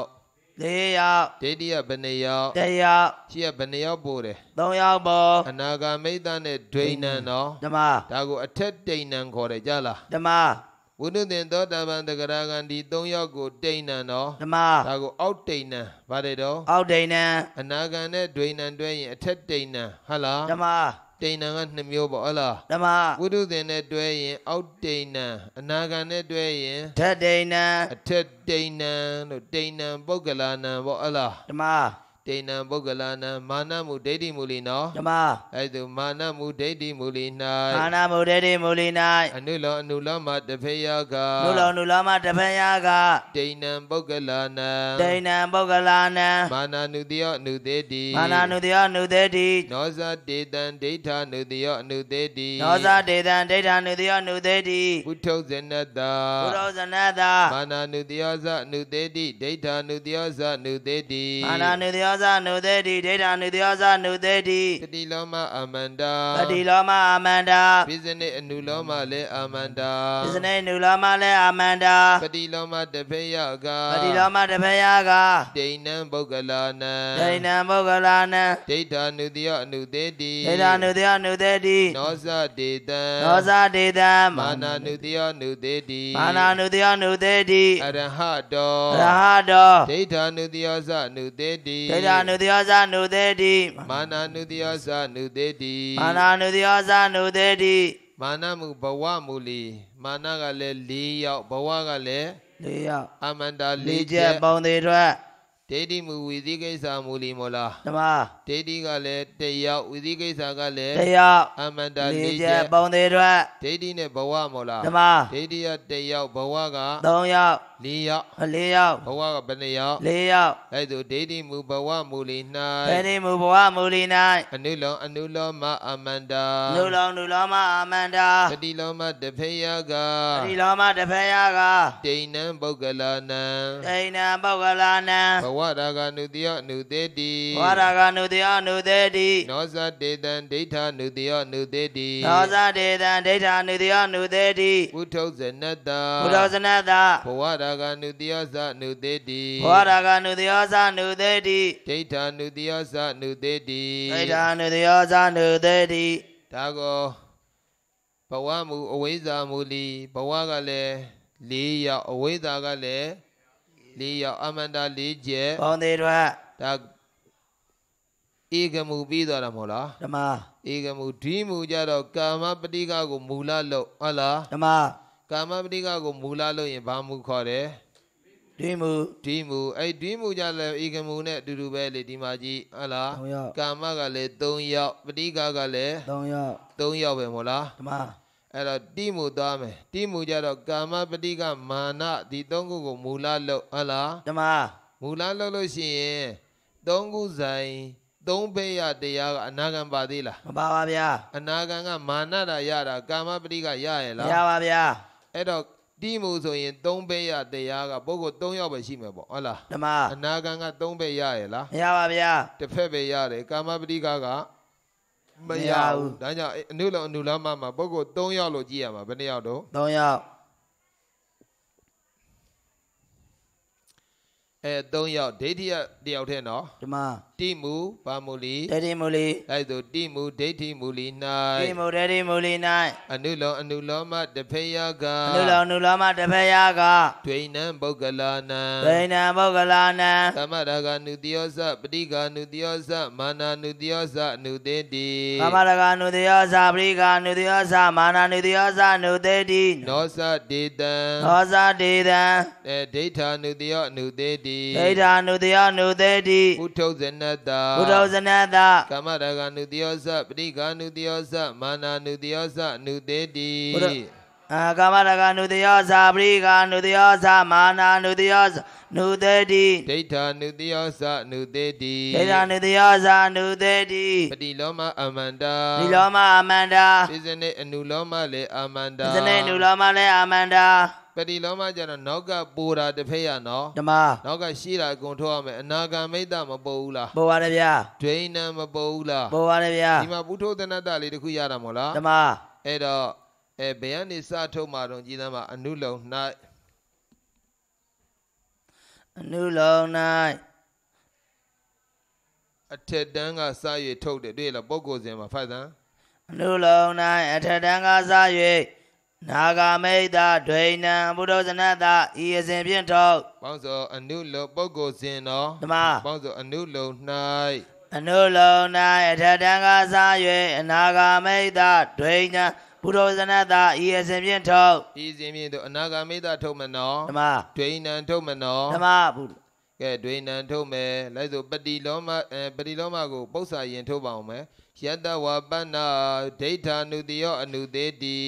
4ယောက်ဒိဋ္ဌိကဘယ်နှယောက် 1ယောက်ရှိကဘယ်နှယောက်ပို့တယ် 3ယောက်ပေါ်အနာဂါမိတ်တနဲ့ဒွိဏံနော်ဓမ္မဒါကိုအထက်တိဏံခေါ်တယ်ကြားလားဓမ္မဝိနုသင်သောတာပန်တဂရဂံဒီ3ယောက်ကိုတိဏံနော်ဓမ္မဒါကိုအောက်တိဏံဗါတယ်တော့အောက်ဒိဏံအနာဂံနဲ့ဒွိဏံတွဲရင်အထက်တိဏံဟုတ်လားဓမ္မတိဏံက2မျိုးပေါ့ဟုတ်လားဓမ္မဝိနုသင်နဲ့တွဲရင်အောက်တိဏံအနာဂံနဲ့တွဲရင်ဓဒိဏံအထက်တိဏံလို့တိဏံပုဂ္ဂလာနံပေါ့ဟုတ်လားဓမ္မတိဏံပုဂ္ဂလာနံမာနမှုဒိဋ္ဌိမူလီနော်ဓမ္မအဲ့ဒါမာနမှုဒိဋ္ဌိမူလီမာနမုဒိတိမူလီ၌၌အနုလောအနုလောမတဖေယကနုလောနုလောမတပယကတိဏံပုဂ္ဂလာနံဒိဏံပုဂ္ဂလာနံမာနနုတယောအနုသေတိမာနနုတယောနုသေတိနောဇတေတံဒိဋ္ဌာနုတယောအနုသေတိနောဇဒေတံဒိဋ္ဌာနုတယောနုသေတိပုထုဇနတ္တဘုရောဇနတမာနနုတယောဇအနုသေတိဒိဋ္ဌာနုတယောဇအနုသေတိမာနနုတယောဇနုသေတိဒိဋ္ဌာနုတယောဇနုသေတိပတိလောမအမန္တာပတိလောမအာမန္တာပိစနိအနုလောမလည်းအမန္တာပစ္စနိနုလောမလည်းအာမန္တာပတိလောမတဖေယကပတိလောမတပယကဒိဏံပုဂ္ဂလာနံဒိဏံပုဂ္ဂလာနံဒိဋ္ဌာနုတယောအနုသေတိဒိဋ္ဌာနုတယောနုသေတိနောဇတေတံနောဇဒေတံမာနနုတယောနုသေတိမာနနုတယောနုသေတိအရဟတောရဟတောဒိဋ္ဌာနုတယောဇနုသေတိဒိဋ္ဌာနုတယောဇနုသေတိမာနနုတယောဇနုသေတိမာနနုတယောဇနုသေတိမာနမှုဘဝမူလီမာနကလည်း4ယောက်ဘဝကလည်း 4ယောက်အမန္တာ၄ 4 ချချက် က်ပုံသေးထွက်ဒိဋ္ဌိမှုဝိသိကိစ္စမူလီမို့လားဓမ္မဒိဋ္ဌိကလည်း1ယောက်ဝိသိကိစ္စကလည်း 1ယောက်အမန္တာ 4 4 ချချက် က်ပုံသေးထွက်ဒိဋ္ဌိနဲ့ဘဝမို့လားဓမ္မဒိဋ္ဌိက1ယောက်ဘဝက 3ယောက် 4ယောက် 4ယောက်ဘဝကဘယ်နှယောက် 4ယောက်အဲ့ဒါဒိဋ္ဌိမူဘဝမူလီဗေ၌နိမူဘဝမူလီ၌အနုလောမအမန္တာနုလောနုလောမအာမန္တာပတိလောမတဖေယကပတိလောမတဖယကဒိဏံပုဂ္ဂလာနံဒိဏံပုဂ္ဂလာနံဘဝရာဂနုတယောအနုသေတိဝါရကနုတယောနုသေတိနောဇတေတံဒိဋ္ဌာနုတယောအနုသေတိသောဇဒေတံဒိဋ္ဌာနုတယောနုသေတိပုထုဇနတ္တဘုရောဇနတဘဝရာဂနုတယောဇအနုသေတိဝါရကနုတယောဇနုသေတိဒိဋ္ဌာနုတယောဇအနုသေတိဒိဋ္ဌာနုတယောဇနုသေတိဒါကောဘဝမူအဝိဇ္ဇာမူလီဘဝကလည်း4ယောက်အဝိဇ္ဇာကလည်း4ယောက်အမန္တာ4ချက်ပုံသေးထွက်ဒါဧကမူပြီးသွားတာမဟုတ်လားဓမ္မဧကမူဓိမူကြတော့ကာမပဋိကကိုမူလလို့ဟုတ်လားဓမ္မကာမပဋိကကိုမူလလို့ရင်ဘာမူခေါ်တယ်ဒီမူဓိမူအဲ့ဓိမူကြလည်းဧကမူနဲ့အတူတူပဲလေဒီမှာကြည့်ဟုတ်လား 3ယောက်ကာမကလည်း3ယောက်ပဋိကကလည်း 3ယောက် 3ယောက်ပဲမဟုတ်လားဓမ္မအဲ့တော့တိမူသွားမယ်တိမူကြတော့ကာမပဋိကမာနဒီ3ခုကိုမူလလို့ဟုတ်လားဓမ္မမူလလို့လို့ရှိရင်3ခုဆိုင်3ဘိယတရားကအနာဂံပါသေးလားမပါပါဗျာအနာဂံကမာနတာရတာကာမပဋိကရရဲ့မလားရပါဗျာအဲ့တော့တိမူဆိုရင်3ဘိယတရားကပုဂ္ဂိုလ်3ယောက်ပဲရှိမှာပေါ့ဟုတ်လားဓမ္မအနာဂံက3ဘိယရရဲ့လားမရပါဗျာတစ်ဖက်ပဲရတယ်ကာမပဋိကမရဘူးဒါကြောင့်အနုလောအနုလောမမှာပုဂ္ဂိုလ်3ယောက်လို့ကြည့်ရမှာဘယ်နှယောက်တော့ 3ယောက် 3ယောက်ဒိဋ္ဌိယတယောက်ထဲနော်ဓမ္မတိမူပါမူလီဒိဋ္ဌိမူလီလိုက်သို့တိမူဒိဋ္ဌိမူလီတိမူဒိဋ္ဌိမူလီ၌အနုလောမတဖေယကအနုလောမတဖေယကဒွိနံပုဂ္ဂလာနံဒိဏံပုဂ္ဂလာနံကမ္မရာဂနုတယောသပဋိကာနုတယောသမာနာနုတယောသအနုတေတိကာမရကနုတယောသပရိကာနုတယောသမာနာနုတယောသနုတေတိနောသဒေတံသောဇဒေတံဒိဋ္ဌာနုတယောအနုတေတိဒိဋ္ဌာနုတယောနုတေတိဥထုဇနတ္တာဘုဒ္ဓဇနတကမ္မရာဂနုတယောသပဋိကာနုတယောသမာနာနုတယောသအနုတေတိကာမရကနုတယောသပရိကာနုတယောသမာနာနုတယောသနုတေတိဒိဋ္ဌာနုတယောသအနုတေတိဒိဋ္ဌာနုတယောသနုတေတိပတိလောမအမန္တာဒီလောမအမန္တာပိစနေအနုလောမလေအမန္တာဒီစနေနုလောမလည်းအမန္တာပတိလောမကျတော့နောက်ကပူတာတစ်ဖက်ရနော်ဓမ္မနောက်ကရှိတာအကုန်ထုတ်ရမယ်အနာဂံမိတ်တမပေါ်ဘူးလားပေါ်ပါတယ်ဗျာဒွိနံမပေါ်ဘူးလားပေါ်ပါတယ်ဗျာဒီမှာဘုထုသနတ္တလေးတစ်ခုရတာမို့လားဓမ္မအဲ့တော့ဘယ်ကနေစထုတ်မှာတော့ကြည်သမ်းမှာအနုလုံ၌အနုလုံ၌အထက်တန်းကစ၍ထုတ်တယ်တွေ့လားပုဂ္ဂိုလ်စဉ်မှာဖတ်သမ်းအနုလုံ၌အထတံကစား၍နာဂမိတ်တာဒွိဏံဘုဒ္ဓဇနတဤအစဉ်ဖြင့်ထုတ်ပေါင်းစောအနုလုံပုဂ္ဂိုလ်စဉ်နော်ဓမ္မပေါင်းစောအနုလုံ၌အနုလုံ၌အထတံကစား၍အနာဂမိတ်တာဒွိဏံဘုဒ္ဓဇနတဤအစဉ်ဖြင့်ထုတ်ဤစဉ်ဖြင့်တို့အနာဂါမိတ်တထုတ်မနော်ဓမ္မဒွိနံထုတ်မနော်ဓမ္မဘုကဲဒွိနံထုတ်မယ်လိုက်ဆိုပတိလောမကိုပု္ပ္ပာရင်ထုတ်ပါအောင်မယ်ယတဝပန္နာဒိဋ္ဌာနုတယောအနုတေတိ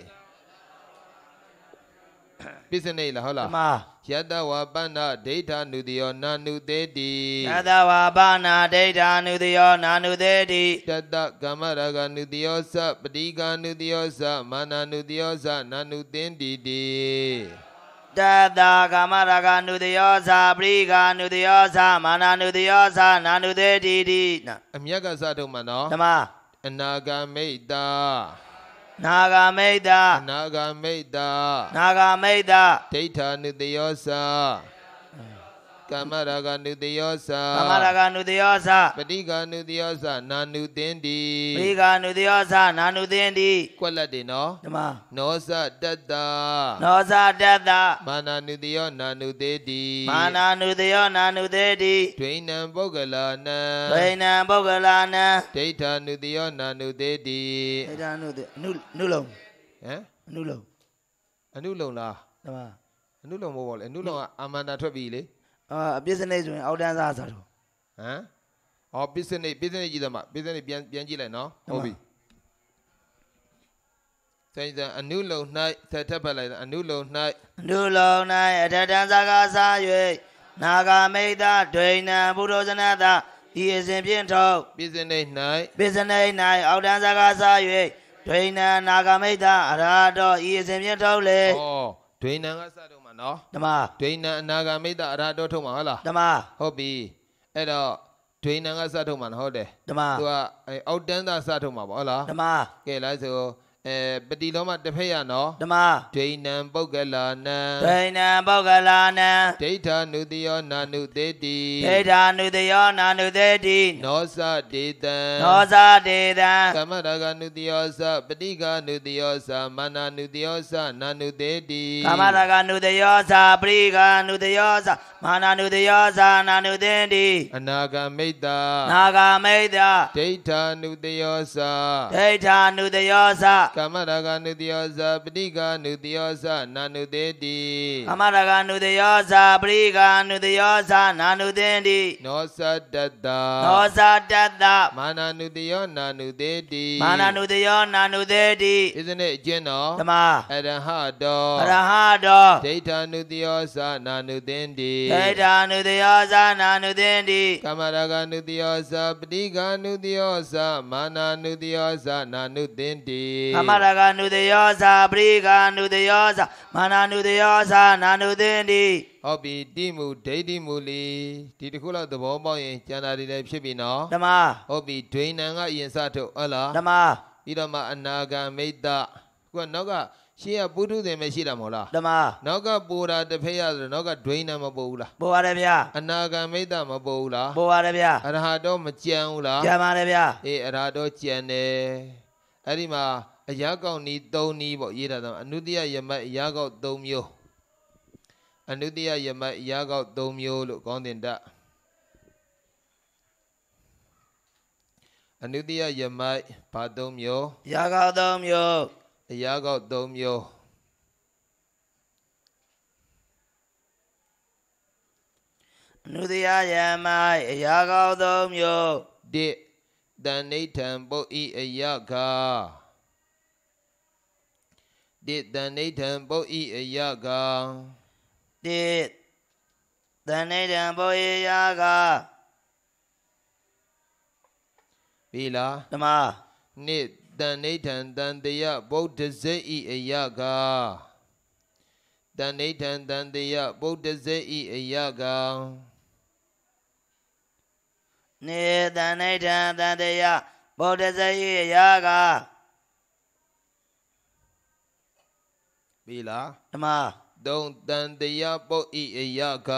ပစ္စနေလားဟုတ်ဓလားမ္မယတဝပန္နာဒိဋ္ဌာနုတယောနာနုတေတိယတဝါပါဏဒိဋ္ဌာနုတယောနာနုတေတိတတကမ္မရာဂနုတယောသပတိကာနုတယောသမာနာနုတယောသနာနုသင်တိတိတတကာမရကနုတယောသပရိကာနုတယောသမာနာနုတယောသနာနုတေတိတိအမြတ်ကစထုတ်မှာနော်ဓမ္မအနာဂမိတ်တာနာဂမိတ်တာအနာဂမိတ်တာနာဂမိတ်တာဒိဋ္ဌာနုတယောသကမ္မရာဂနုတယောသကာမရကနုတယောသပတိကာနုတယောသနာနုသင်တိပရိကာနုတယောသနာနုသင်တိကွက်လက်တွေနော်ဓမ္မနောသတတ္တာနောသတတ္တမာနာနုတယောနာနုတေတိမာနာနုတယောနာနုတေတိဒွိနံပုဂ္ဂလာနံဝိနံပုဂ္ဂလာနံဒိဋ္ဌာနုတယောနာနုတေတိဒိဋ္ဌာနုတေနုလုံဟမ်အနုလုံအနုလုံလားဓမ္မအနုလုံမဟုတ်ပါဘူးလေအနုလုံကအာမန္တာထွက်ပြီလေအပြစ်စနေဆိုရင်အောက်တန်းစားဆိုတော့ဟမ်အော်ပစ္စနေကြည့်သမှာပစ္စနေပြန်ကြည့်လိုက်နော်ဟုတ်ပြီစိတ်စံအနုလုံ၌ဆက်ထပ်ဖတ်လိုက်တာအနုလုံ၌အနုလုံ၌အထတံဇာကစား၍နာဂမိတ်တာဒွိဏံဘုဒ္ဓဇနတဤအစဉ်ဖြင့်ထုတ်ပစ္စနေ၌ပစ္စနေ၌အောက်တန်းဇာကစား၍ဒွိဏံနာဂမိတ်တာအရာတော်ဤအစဉ်ဖြင့်ထုတ်လေဩဒွိနံကစတော့မှာနော်ဓမ္မဒွိနံအနာဂါမိတ်တအရာတော်ထုတ်မှာဟုတ်လားဓမ္မဟုတ်ပြီအဲ့တော့ဒွိနံကစထုတ်မှာနော်ဟုတ်တယ်ဓမ္မသူကအောက်တန်းသားစထုတ်မှာပေါ့ဟုတ်လားဓမ္မကဲလိုက်ဆိုပတိလောမတစ်ဖက်ရနော်ဓမ္မဒွိနံပုဂ္ဂလာနံဒွိဏံပုဂ္ဂလာနံဒိဋ္ဌာနုတယောနာနုတေတိဒိဋ္ဌာနုတယောနာနုတေတိနောသဒေတံနောဇာတေတံကမ္မရာဂနုတယောသပတိကာနုတယောသမာနာနုတယောသနာနုတေတိကာမရကနုတယောသပရိကာနုတယောသမာနာနုတယောသနာနုတေတိအနာဂမိတ်တာနာဂမိတ်တာဒိဋ္ဌာနုတယောသဒိဋ္ဌာနုတယောသကမ္မရာဂနုတယောသပတိကာနုတယောသနာနုတေတိကာမရကနုတယောသပရိကာနုတယောသနာနုတေတိနောသတတ္တာနောဇာတတမာနာနုတယောနာနုတေတိမာနာနုတယောနာနုတေတိဣဇနေအကျဉ်တော်ဓမ္မအရဟတောအရဟတောဒိဋ္ဌာနုတယောသနာနုသင်တိဒိဋ္ဌာနုတယောသနာနုတေတိကမ္မရာဂနုတယောသပတိကာနုတယောသမာနာနုတယောသနာနုသင်တိကာမရကနုတယောသပရိကာနုတယောသမာနာနုတယောသနာနုတေတိဟုတ်ပြီတိမှုဒိဋ္ဌိမူလီဒီတစ်ခုလောက်သဘောပေါက်ရင်ကျန်တာတွေလည်းဖြစ်ပြီနော်ဓမ္မဟုတ်ပြီဒွိနံကအရင်စထုတ်ဟုတ်လားဓမ္မပြီးတော့မှအနာဂံမိတ်တခုကနောက်ကရှေ့ကပုထုဇဉ်မရှိတာမဟုတ်လားဓမ္မနောက်ကပူတာတစ်ဖက်ရဆိုနောက်ကဒွိနမပူဘူးလားပူပါတယ်ဗျာအနာဂံမိတ်တမပူဘူးလားပူပါတယ်ဗျာအရဟတောမကြံဘူးလားကြံပါတယ်ဗျာအေးအရဟတောကြံတယ်အဲ့ဒီမှာအရာကောက်နီး၃နီးပေါ့ရေးတာတော့အနုတ္တိယယမတ်အရာကောက်၃မျိုးအနုတ္တိယယမတ်အရာကောက်၃မျိုးလို့ကောင်းတင်တတ်အနုတ္တိယယမတ်ဘာ၃မျိုးရာကောက်သုံးမျိုးအရာကောက်၃မျိုးအနုတ္တိယယမရာကောက်သုံးမျိုး၁တဏိဋ္ဌံပုတ်ဤအယက၁တဏိဋ္ဌံပုတ်ဤအယကတိသဏိဋ္ဌံဘောယေယာကပြီလားဓမ္မ၂တဏိဋ္ဌံတန်တယဗုဒ္ဓဇိတ်ဤအယကတဏိဋ္ဌံတန်တယဗုဒ္ဓဇိတ်ဤအယကနေသဏိဋ္ဌံတန်တယဗုဒ္ဓဇယိယာကပြီလားဓမ္မ၃တန်တယပုတ်ဤအယက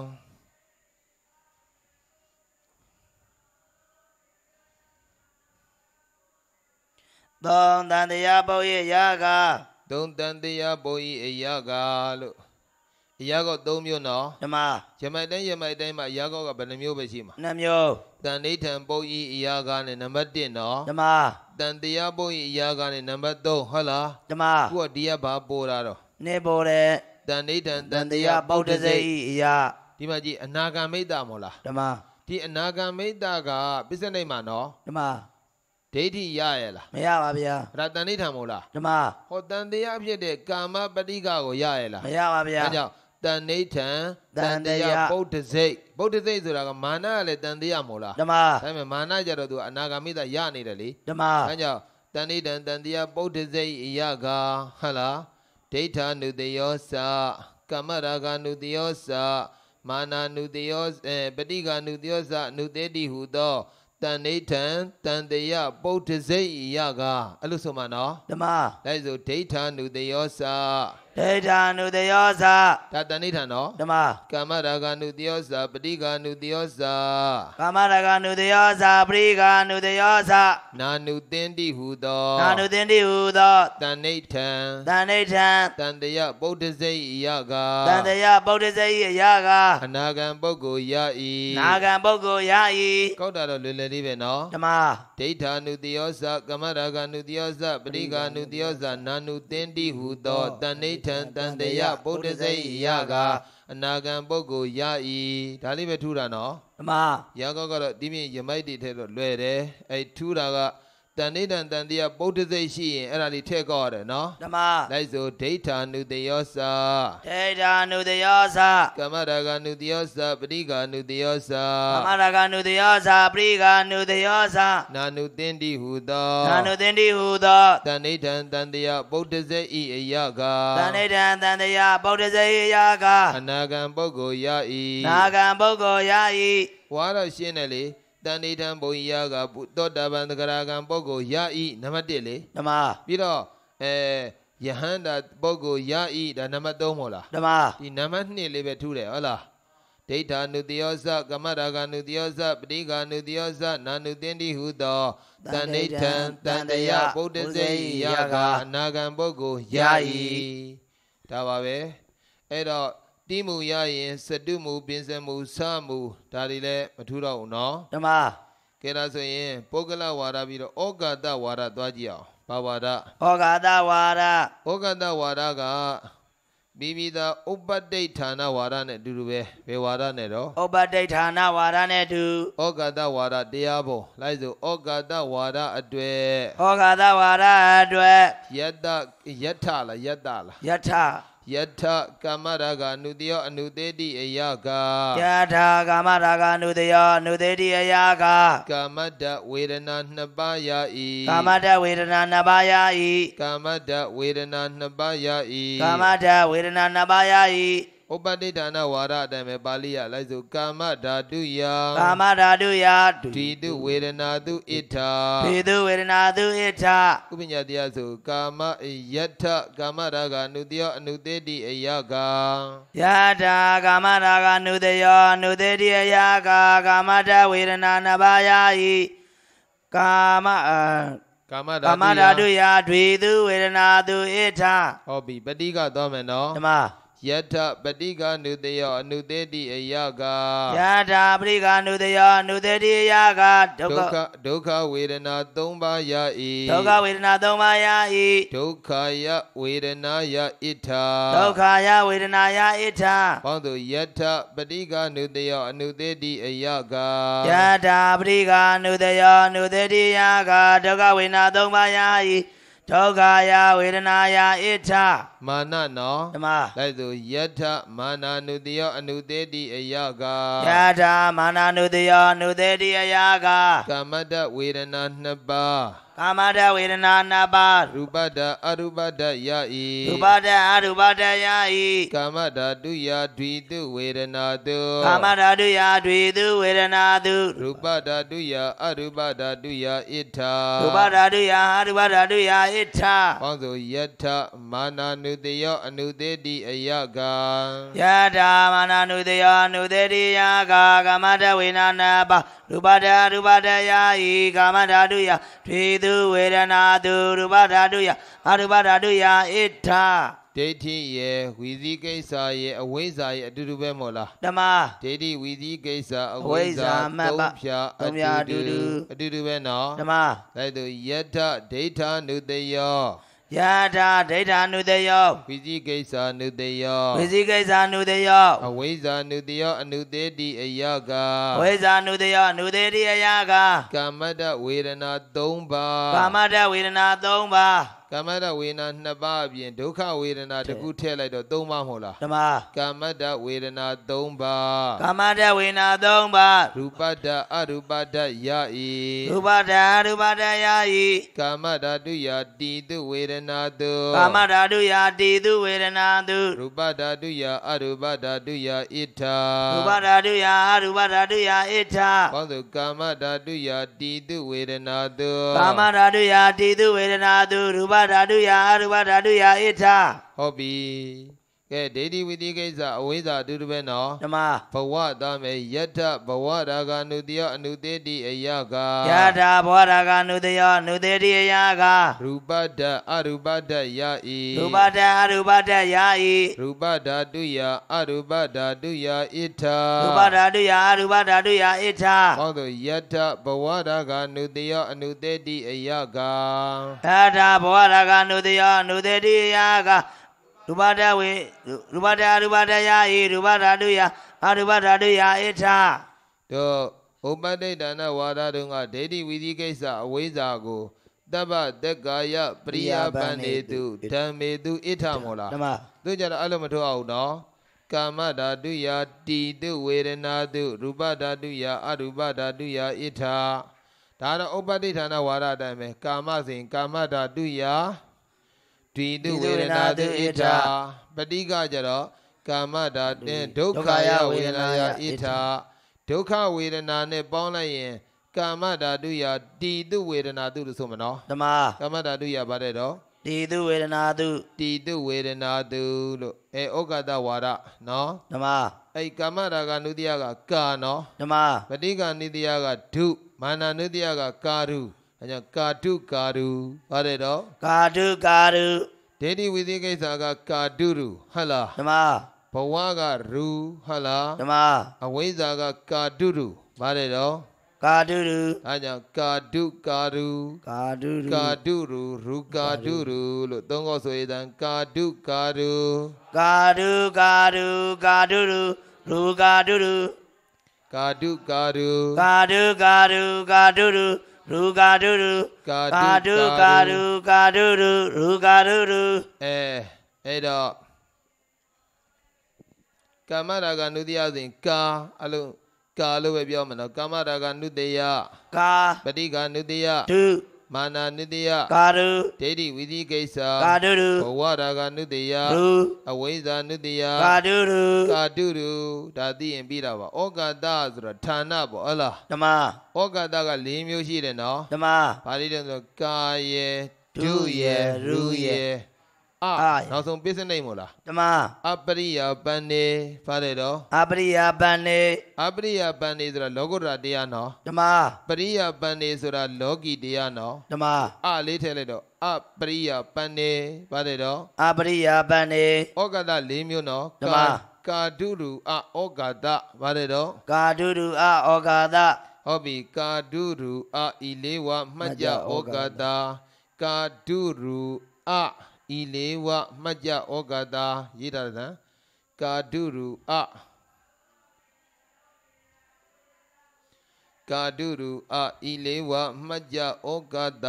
သုံးသံတရားပုတ်ယေယာက၃တန်တယပုတ်ဤအယကလို့အယကော၃မျိုးနော်ဓမ္မယမိုက်တိုင်းမှာအယကောကဘယ်နှမျိုးပဲရှိမှာနှစ်မျိုးတန်ဋိဋ္ဌံပုတ်ဤအယကနဲ့နံပါတ်1နော်ဓမ္မတန်တရားပုတ်ဤအယကနဲ့နံပါတ်3ဟုတ်လားဓမ္မခုကဒီကဘာပို့တာတော့နေပေါ်တဲ့တန်ဋိဋ္ဌံတတန်န်တတယရာပုဗုတ်ဒ္ဓတဇစိတ်ယိယာဒီမှာကြည့်အနာဂံမိတ်တာမို့လားဓမ္မဒီအနာဂံမိတ်တာကပစ္စနိတ်မှာနော်ဓမ္မဒိဋ္ဌိရရဲ့လားမရပါဗျာအဲ့ဒါတန်ဋိဋ္ဌံမို့လားဓမ္မဟောတန်တရားဖြစ်တဲ့ကာမပဋိကကိုရရဲ့လားမရပါဗျာအဲကြောင့်တန်ဋိဋ္ဌံတန်တရားပုဒ္ဓစိတ်ပုဒ္ဓစိတ်ဆိုတာကမာနကလည်းတန်တရားမို့လားဓမ္မဒါပေမဲ့မာနကြတော့သူအနာဂံမိတ်တာရနေတယ်လေဓမ္မအဲကြောင့်တန်ဋိဌံတန်တရားပုဒ္ဓစိတ်အယကဟုတ်လားဒိဋ္ဌာနုတယောသကမ္မရာဂနုတယောသမာနာနုတယောပဋိက္ခနုတယောသအနုတေတိဟုသောတန်ဋိဌံတန်တရားပုဒ္ဓစိတ်အယကအဲ့လိုဆိုမှနော်ဓမ္မလိုက်ဆိုဒိဋ္ဌာနုတယောသဒိဋ္ဌာနုတယောသဒါတန်ဋိဌံနော်ဓမ္မကမ္မရာဂနုတယောသပဋိက္ခနုတယောသကာမရကနုတယောသပရိကာနုတယောသနာနုသင်္တိဟုသောနာနုသင်္တိဟုသောတန်ဋိဌံတန်ဋိဋ္ဌံတန်တရားပုဒ္ဓစိတ်အယကတန်တရားဗုဒ္ဓဇယိယာကအနာဂံပုဂ္ဂိုလ်ရ၏နာဂံပုဂ္ဂိုလ်ယဤကောက်တာတော့လွယ်လွယ်လေးပဲနော်ဓမ္မဒိဋ္ဌာနုတယောသကမ္မရာဂနုတယောသပရိက္ခနုတယောသနာနုသင်္တိဟုသောတန်ဋိဌံတန်တရားပုဒ္ဓစိတ်ရကအနာဂံပုဂ္ဂိုလ်ရ၏ဒါလေးပဲထူတာနော်ဓမ္မရာကောကတော့ဒီပြင်ယမိုက်တွေထဲတော့လွယ်တယ်အဲ့ထူတာကတန်ဋိဌံတန်တရားပုဒ္ဓစိတ်ရှိရင်အဲ့ဒါလေးထည့်ကောက်ရတယ်နော်ဓမ္မလိုက်ဆိုဒိဋ္ဌာနုတယောသဒိဋ္ဌာနုတယောသကမ္မရာဂနုတယောသပရိက္ခနုတယောသကာမရကနုတယောသပရိကာနုတယောသနာနုသင်္တိဟုသောနာနုသင်္တိဟုသောတဏိဋ္ဌံတန်တရားဗုဒ္ဓဇေဤအယကတန်ဋိဋ္ဌံတန်တရားဗုဒ္ဓဇယိယာကအနာဂံပုဂ္ဂိုလ်ရ၏နာဂံပုဂ္ဂိုလ်ယဤဝါတော့ရှင်းတယ်လေတဏိဋ္ဌံဘုံယကသောတာပန်သဂရဂံပုဂ္ဂိုလ်ရ၏နံပါတ်1လေဓမ္မပြီးတော့ယဟန္တာပုဂ္ဂိုလ်ရ၏ဒါနံပါတ်3မို့လားဓမ္မဒီနံပါတ်2လေးပဲထူးတယ်ဟုတ်လားဒိဋ္ဌာနုတယောသကမ္မရာဂနုတယောသပဋိက္ခနုတယောသနာနုသင်္တိဟုသောတဏိဋ္ဌံတန်တရားဗုဒ္ဓဇေယကအနာဂံပုဂ္ဂိုလ်ရ၏ဒါပါပဲအဲ့တော့တိမှုရရင်စတုမှုပင်စမှုစမှုဒါတွေလည်းမထူတော့ဘူးနော်ဓမ္မကဲဒါဆိုရင်ပုဂ္ဂလဝါဒပြီးတော့ဩဃတဝါဒသွားကြည့်အောင်ဘာဝါဒဩဃာတဝါဒဩဃတဝါဒကမိမိသာဥပ္ပတ္တိဋ္ဌာနဝါဒနဲ့အတူတူပဲဘယ်ဝါဒနဲ့တော့ဥပ္ပဋိဌာနဝါဒနဲ့တူဩဃတဝါဒတရားပုံလိုက်ဆိုဩဃတဝါဒအတွေ့ဩဃာတဝါဒအတွက်ယတထလားယတလားယထယထကမ္မရာဂအနုတယောအနုတေတိအယကယထာကာမရာဂနုတယောနုတေတိအယာကကာမတ္တဝေဒနာနှစ်ပါးရ၏ကာမတဝေဒနာနှစ်ပါးယဤကာမတ္တဝေဒနာနှစ်ပါးရ၏ကာမတဝေဒနာနှစ်ပါးယဤဩဥပတိဒါနဝါဒအတိုင်းပဲပါဠိရလိုက်စို့ကာမဓာတုယကာမဓာတုယဒိတုဝေဒနာတုဣထာဘေတုဝေဒနာတုဣထဥပညာတရားဆိုကာမယထကာမရာဂနုတယောအနုတေတိအယကယထာကာမရာဂနုတယောအနုတေတိအယကာကာမတဝေဒနာနဘာယဟိကာမကာမကာမဓာတုယဒွေတုဝေဒနာတုဣထဟောပြီပဋိကသွားမယ်နော်ဓမ္မယထပဋိကနုတယောအနုတေတိအယကယထာပရိကာနုတယောအနုတေတိအယကာဒုက္ခဒုက္ခဝေဒနာ၃ပါးယဤဒုက္ခဝေဒနာ၃ပါးယဟိဒုက္ခယဝေဒနာယဣထာဒုက္ခယဝေဒနာယဣထပေါင်းသူယထပဋိကနုတယောအနုတေတိအယကယထာပရိကာနုတယောအနုတေတိယကာဒုက္ခဝေဒနာ၃ပါးယဟိဒုက္ခယဝေဒနာယဣထမာနနော်ဓမ္မလိုက်သူယထမာနာနုတယောအနုတေတိအယကယထာမာနနုတယောအနုတေတိအယကာကာမတဝေဒနာ2ပါးကာမတဝေဒနာ၅ပါးရူပတအရူပတယဤရူပတအရူပတယဟိကာမဓာတုယဒွိတုဝေဒနာတုကာမဓာတုယဒွေတုဝေဒနာတုရူပဓာတုယအရူပဓာတုယဣထာရူပဓာတုယအရူပဓာတုယဣထပေါင်းစုယထမာနာနုတယောအနုတေတိအယကယထာမာနနုတယောအနုတေတိယကာကာမတဝေဒနာ၅ပါးရူပတရူပတယဟိကာမဓာတုယဒွေတုဝေဒနာတုရူပဓာတုယအရူပဓာတုယဣထဒိဋ္ဌိယေဝီဇိကိစ္စယေအဝိဇ္ဇာယေအတူတူပဲမို့လားဓမ္မဒိဋ္ဌိဝီဇိကိစ္စအဝိဇ္ဇာသုံးဖြာအတူတူပဲနော်ဓမ္မလိုက်သူယထဒိဋ္ဌာနုတယောယထာဒိဋ္ဌာနုတယောဝီဇိကိစ္စနုတယောဝိဇိကိစ္စနုတယောအဝိဇ္ဇာနုတယောအနုတေတိအယကဝိဇာနုတယောအနုတေတိအယကာကာမတဝေဒနာ၃ပါးကာမတဝေဒနာ၃ပါးကာမတဝေဒနာ2ပါးအပြင်ဒုက္ခဝေဒနာတစ်ခုထည့်လိုက်တော့3ပါးမဟုတ်လားဓမ္မကာမတဝေဒနာ3ပါးကာမတဝေဒနာ၃ပါးရူပတအရူပတယဤရူပတရူပတယဟိကာမဓာတုယတိတုဝေဒနာတုကာမဓာတုယတိတုဝေဒနာတုရူပဓာတုယအရူပဓာတုယဣထာရူပဓာတုယအရူပဓာတုယဣထဘောသူကာမဓာတုယတိတုဝေဒနာတုကာမဓာတုယတိတုဝေဒနာတုရူပဓာတုယအရူပဓာတုယဣထဟုတ်ပြီကဲဒိဋ္ဌိဝိသိကိစ္စအဝိဇ္ဇာအတူတူပဲနော်ဓမ္မဘဝသားမယ်ယထဘဝရာဂနုတယောအနုတေတိအယကယထာဘောဓဂနုတယောအနုတေတိအယကာရူပတအရူပတယဤရူပတအရူပတယဟိရူပဓာတုယအရူပဓာတုယဣထာရူပဓာတုယအရူပဓာတုယဣထဟောသူယထဘဝရာဂနုတယောအနုတေတိအယကယထာဘောဓဂနုတယောအနုတေတိအယကာရူပတဝေရူပတအရူပတယဟိရူပဓာတုယအရူပဓာတုယဣထတို့ဥပတိဒါနဝါဒတုံကဒိဋ္ဌိဝိသိကိစ္စအဝိဇ္ဇာကိုတပ္ပတက္ကာယပရိယပန္နေတုဓမ္မေတုဣထမို့လားဓမ္မသူကြတော့အဲ့လိုမထုတ်အောင်နော်ကာမဓာတုယတိတုဝေဒနာတုရူပဓာတုယအရူပဓာတုယဣထဒါတော့ဥပတိဌာနဝါဒအတိုင်းပဲကာမစဉ်ကာမဓာတုယတိတုဝေဒနာတုဣထပဋိကကြတော့ကာမဓာတင်ဒုက္ခယဝေဒနာယဣထဒုက္ခဝေဒနာနဲ့ပေါင်းလိုက်ရင်ကာမဓာတုယတိတုဝေဒနာတုလို့ဆိုမနော်ဓမ္မကာမဓာတုယဗါတဲ့တော့တိတုဝေဒနာတုတိတုဝေဒနာတုလို့ဩဃတဝါဒနော်ဓမ္မအဲ့ကာမရာဂနုတ္တိယကကာနော်ဓမ္မပဋိကနိတ္တိယကဒုမာနနုတ္တိယကကာရုအဲကြောင့်ကာတုကာရုဗါတဲ့တော့ကာတုကာရုဒိဋ္ဌိဝိသိကိစ္စကကာတုရုဟုတ်လားဓမ္မဘဝကရူဟုတ်လားဓမ္မအဝိဇ္ဇာကကာတုရုဗါတဲ့တော့ကာတုရုအဲကြောင့်ကာတုကာရုကာတုရုကာတုရုရူကာတုရုလို့သုံးခေါက်ဆိုရတဲ့ကာတုကာရုကာတုကာရုကာတုရုရူကာတုရုကာတုကာရုကာတုကာရုကာတုရုရူကာတုရုကာကာတုကာရုကာတုရုရူကာတုရုအဲ့တော့ကာမရာဂနုတ္တိယစဉ်ကာအလုံးကာလို့ပဲပြောမှာနော်ကာမရာဂနုတ္တိယကာပဋိကနုတ္တိယတုဒမာနာနုတယကာရုဒိဋ္ဌိဝိသိကိစ္စကာတုရုဘဝရာဂနုတယရုအဝိဇ္ဇာနုတယကာတုရုကာတုရုဒါသိရင်ပြီးတာပါဩကာသဆိုတော့ဌာနပေါ့ဟုတ်လားဓမ္မဩကာသက၄မျိုးရှိတယ်နော်ဓမ္မဘာလို့လဲဆိုတော့ကာယေဒုဒုယေယေရူရူယေယေအာအာနောက်ဆုံးပစ္စနိတ်မို့လားဓမ္မအပရိယာပန်နေပါတယ်တော့အပရိယာပန်နေအပရိယာပန်နေဆိုတာလောကုတ္တရာတရားနော်ဓမ္မပရိယာပန်နေဆိုတာလောကီတရားနော်ဓမ္မအလေးထည့်လိုက်တော့အပရိယာပန်နေပါတယ်တော့အပရိယာပန်နေဩကာသ၄မျိုးနော်ဓမ္မကာတုရူအဩကာသပါတယ်တော့ကာတုရုအဩကာသဟုတ်ပြီကာတုရူအဤလေးဝမှတ်ကြဩကာသကာတုရူအဤလေးဝမှတ်ကြဩကာသရေးတာလားကာတုရူအကာတုရူအဤလေးဝမှတ်ကြဩကာသ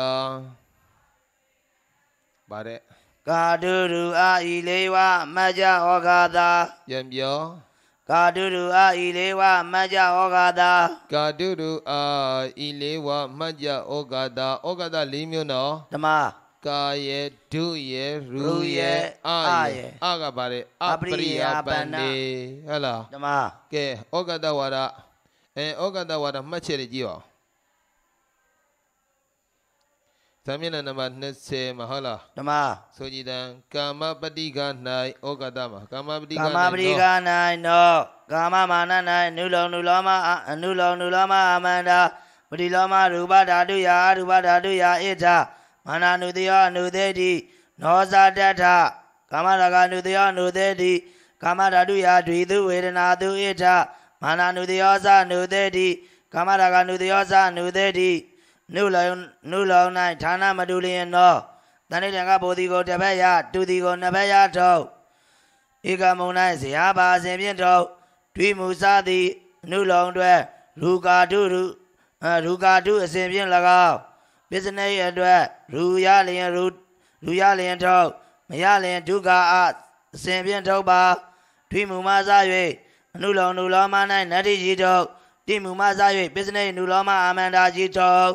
ပါတဲ့ကာတုရုအဤလေးဝမကြ္ဂဩဃာတာပြန်ပြောကာတုရုအဤလေးဝမကြ္ဂဩဃာတာကာတုရူအဤလေးဝမှတ်ကြဩကာသဩကာသ၄မျိုးနော်ဓမ္မကာယေဒုယေရူယေအာယေအာကပါတယ်အပရိယာပန္နေဟုတ်လားဓမ္မကဲဩကာသဝါဒဩကာသဝါဒမှတ်ချက်တွေကြည့်အောင်သမဏနံပါတ်20မှာဟုတ်လားဓမ္မဆိုကြည်တံကာမပฏิက၌ဩကာသမှာကာမပฏิကကာ၌မပရိက၌နောကာမမာန၌နုလုံနုလောမအနုလုံနုလောမအမန္တာပရိလောမရူပဓာတုယရူပဓာတုယဣထမာနနုတယောအနုသေတိနောဇာတထကာမရာဂနုတယောအနုသေတိကာမဓာတုယဒွိတုဝေဒနာတုဣထမာနနုတယောဇာနုသေတိကာမရာဂနုတယောဇာနုသေတိနုလုံ၌ဌာနမတူလျင်နောတဏိတံကဘောတိကိုတစ်ဖက်ရတူတိကိုနှစ်ဖက်ရထုတ်ဧကမုံ၌ဇရာပါအစဉ်ဖြင့်ထုတ်တွေ့မူစသည်နုလုံတွဲရူကာတုအစဉ်ဖြင့်၎င်းပစ္စနိအတွက်ရူရလျင်ထုတ်မရလျင်ဒုက္ခအစဉ်ဖြင့်ထုတ်ပါတွေ့မူမှစ၍အနုလုံနုလောမ၌နတ္တိကြီးထုတ်တိမူမှစ၍ပစ္စနိနုလောမအာမန္တာကြီးထုတ်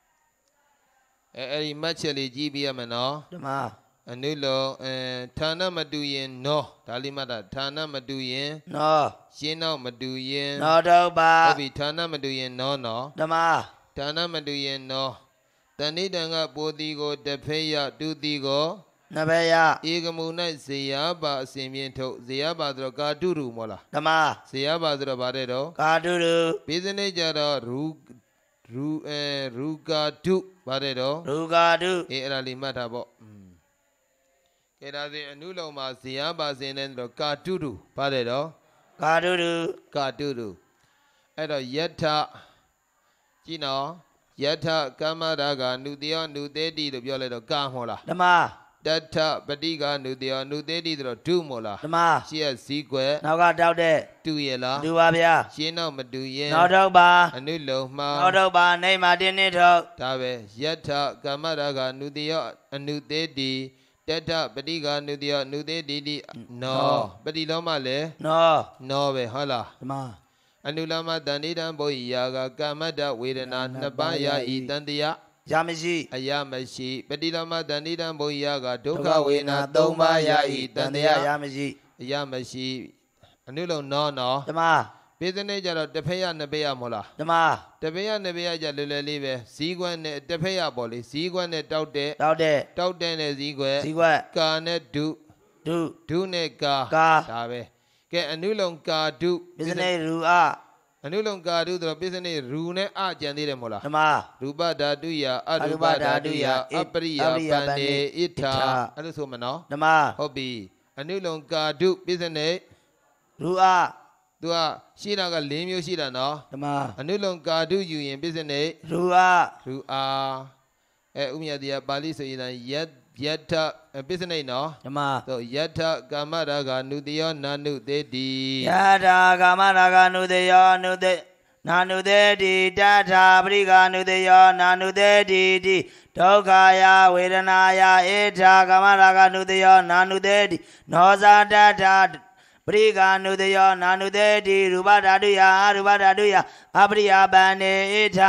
အဲ့ဒီမှတ်ချက်လေးကြည့်ပြရမယ်နော်ဓမ္မအနုလောဌာနမတူရင်နောဒါလေးမှတ်တာဌာနမတူရင်နောရှင်းနောက်မတူရင်နောထုတ်ပါဟုတ်ပြီဌာနမတူရင်နောနော်ဓမ္မဌာနမတူရင်နောတဏိတံကပိုတိကိုတစ်ဖက်ရတူတိကိုနှစ်ဖက်ရဧကမု၌ဇေယပါအစဉ်ဖြင့်ထုတ်ဇေယပါဆိုတော့ကာတုရူမောလားဓမ္မဇေယပါဆိုတော့ဗါတဲ့တော့ကာတုရုပိစနိကြတော့ရူကာတုဗါတဲ့တော့ရူကာတုအဲ့ဒါလေးမှတ်တာပေါ့ကဲဒါဆိုရင်အနုလုံမှာဇေယပါစဉ်နဲ့တော့ကာတုရူဗါတဲ့တော့ကာတုရုကာတုရူအဲ့တော့ယထကြည့်နော်ယထကမ္မရာဂနုတယောနုသေတိလို့ပြောလိုက်တော့ကာမောလားဓမ္မတထပฏิကနုတယောနုသေတိဆိုတော့ဒုမောလားဓမ္မရှေ့ကဇီးကွယ်နောက်ကတောက်တဲ့တူရလားဒူပါဗျာရှင်းတော့မတူရင်နောက်ထုတ်ပါအနုလုံမှာနောက်ထုတ်ပါနေမှာတင်းနေထုတ်ဒါပဲယထကမ္မရာဂနုတယောအနုသေတိတထပฏิကနုတယောနုသေတိတိနောပฏิလောမလည်းနောနောပဲဟုတ်လားဓမ္မအနုလမတဏိတံဘောဟိယာကကာမတ္တဝေဒနာနှစ်ပါးယာဤတန်တရာရမရှိအယမရှိပฏิလောမတဏိတံဘောဟိယာကဒုက္ခဝေဒနာသုံးပါးယာဤတန်တရာရမရှိအယမရှိအနုလုံနောနောဓမ္မပိစနေကြတော့တစ်ဖက်ရနှစ်ဖက်ရမဟုတ်လားဓမ္မတစ်ဖက်ရနှစ်ဖက်ရကြလွယ်လွယ်လေးပဲဇီးကွက်နဲ့တစ်ဖက်ရပေါ့လေဇီးကွက်နဲ့တောက်တဲ့တောက်တဲ့တောက်တဲ့နဲ့ဇီးကွက်ဇီဝက်ကာနဲ့ဒုဒုဒုနဲ့ကာကာဒါပဲကဲအနုလုံကာဒုပစ္စနိရူအအနုလုံကာဒုဆိုတော့ပိစနေရူနဲ့အကြံသေးတယ်မဟုတ်လားဓမ္မရူပဓာတုယအရူပဓာတုယအပရိယပန္နေဣထာအဲ့လိုဆိုမနော်ဓမ္မဟုတ်ပြီအနုလုံကာဒုပိစနေရူအသူကရှိတာက၄မျိုးရှိတာနော်ဓမ္မအနုလုံကာဒုယူရင်ပိစနေရူအရူအာဥမြတ်တရားပါဠိဆိုရင်ယထပိစနေနော်ဓမ္မဆိုယထကာမရာဂနုတယောနာနုသေတိယထာကာမရာဂနုတေယောနုတေနာနုတေတိတထာပရိကာနုတေယောနာနုတေတိတိဒုက္ခယဝေဒနာယဧထာကာမရာဂနုတေယောနာနုတေတိနောဇာတထာပရိကာနုတေယောနာနုတေတိရူပဓာတုယရူပဓာတုယအပရိယပန္နေဧထာ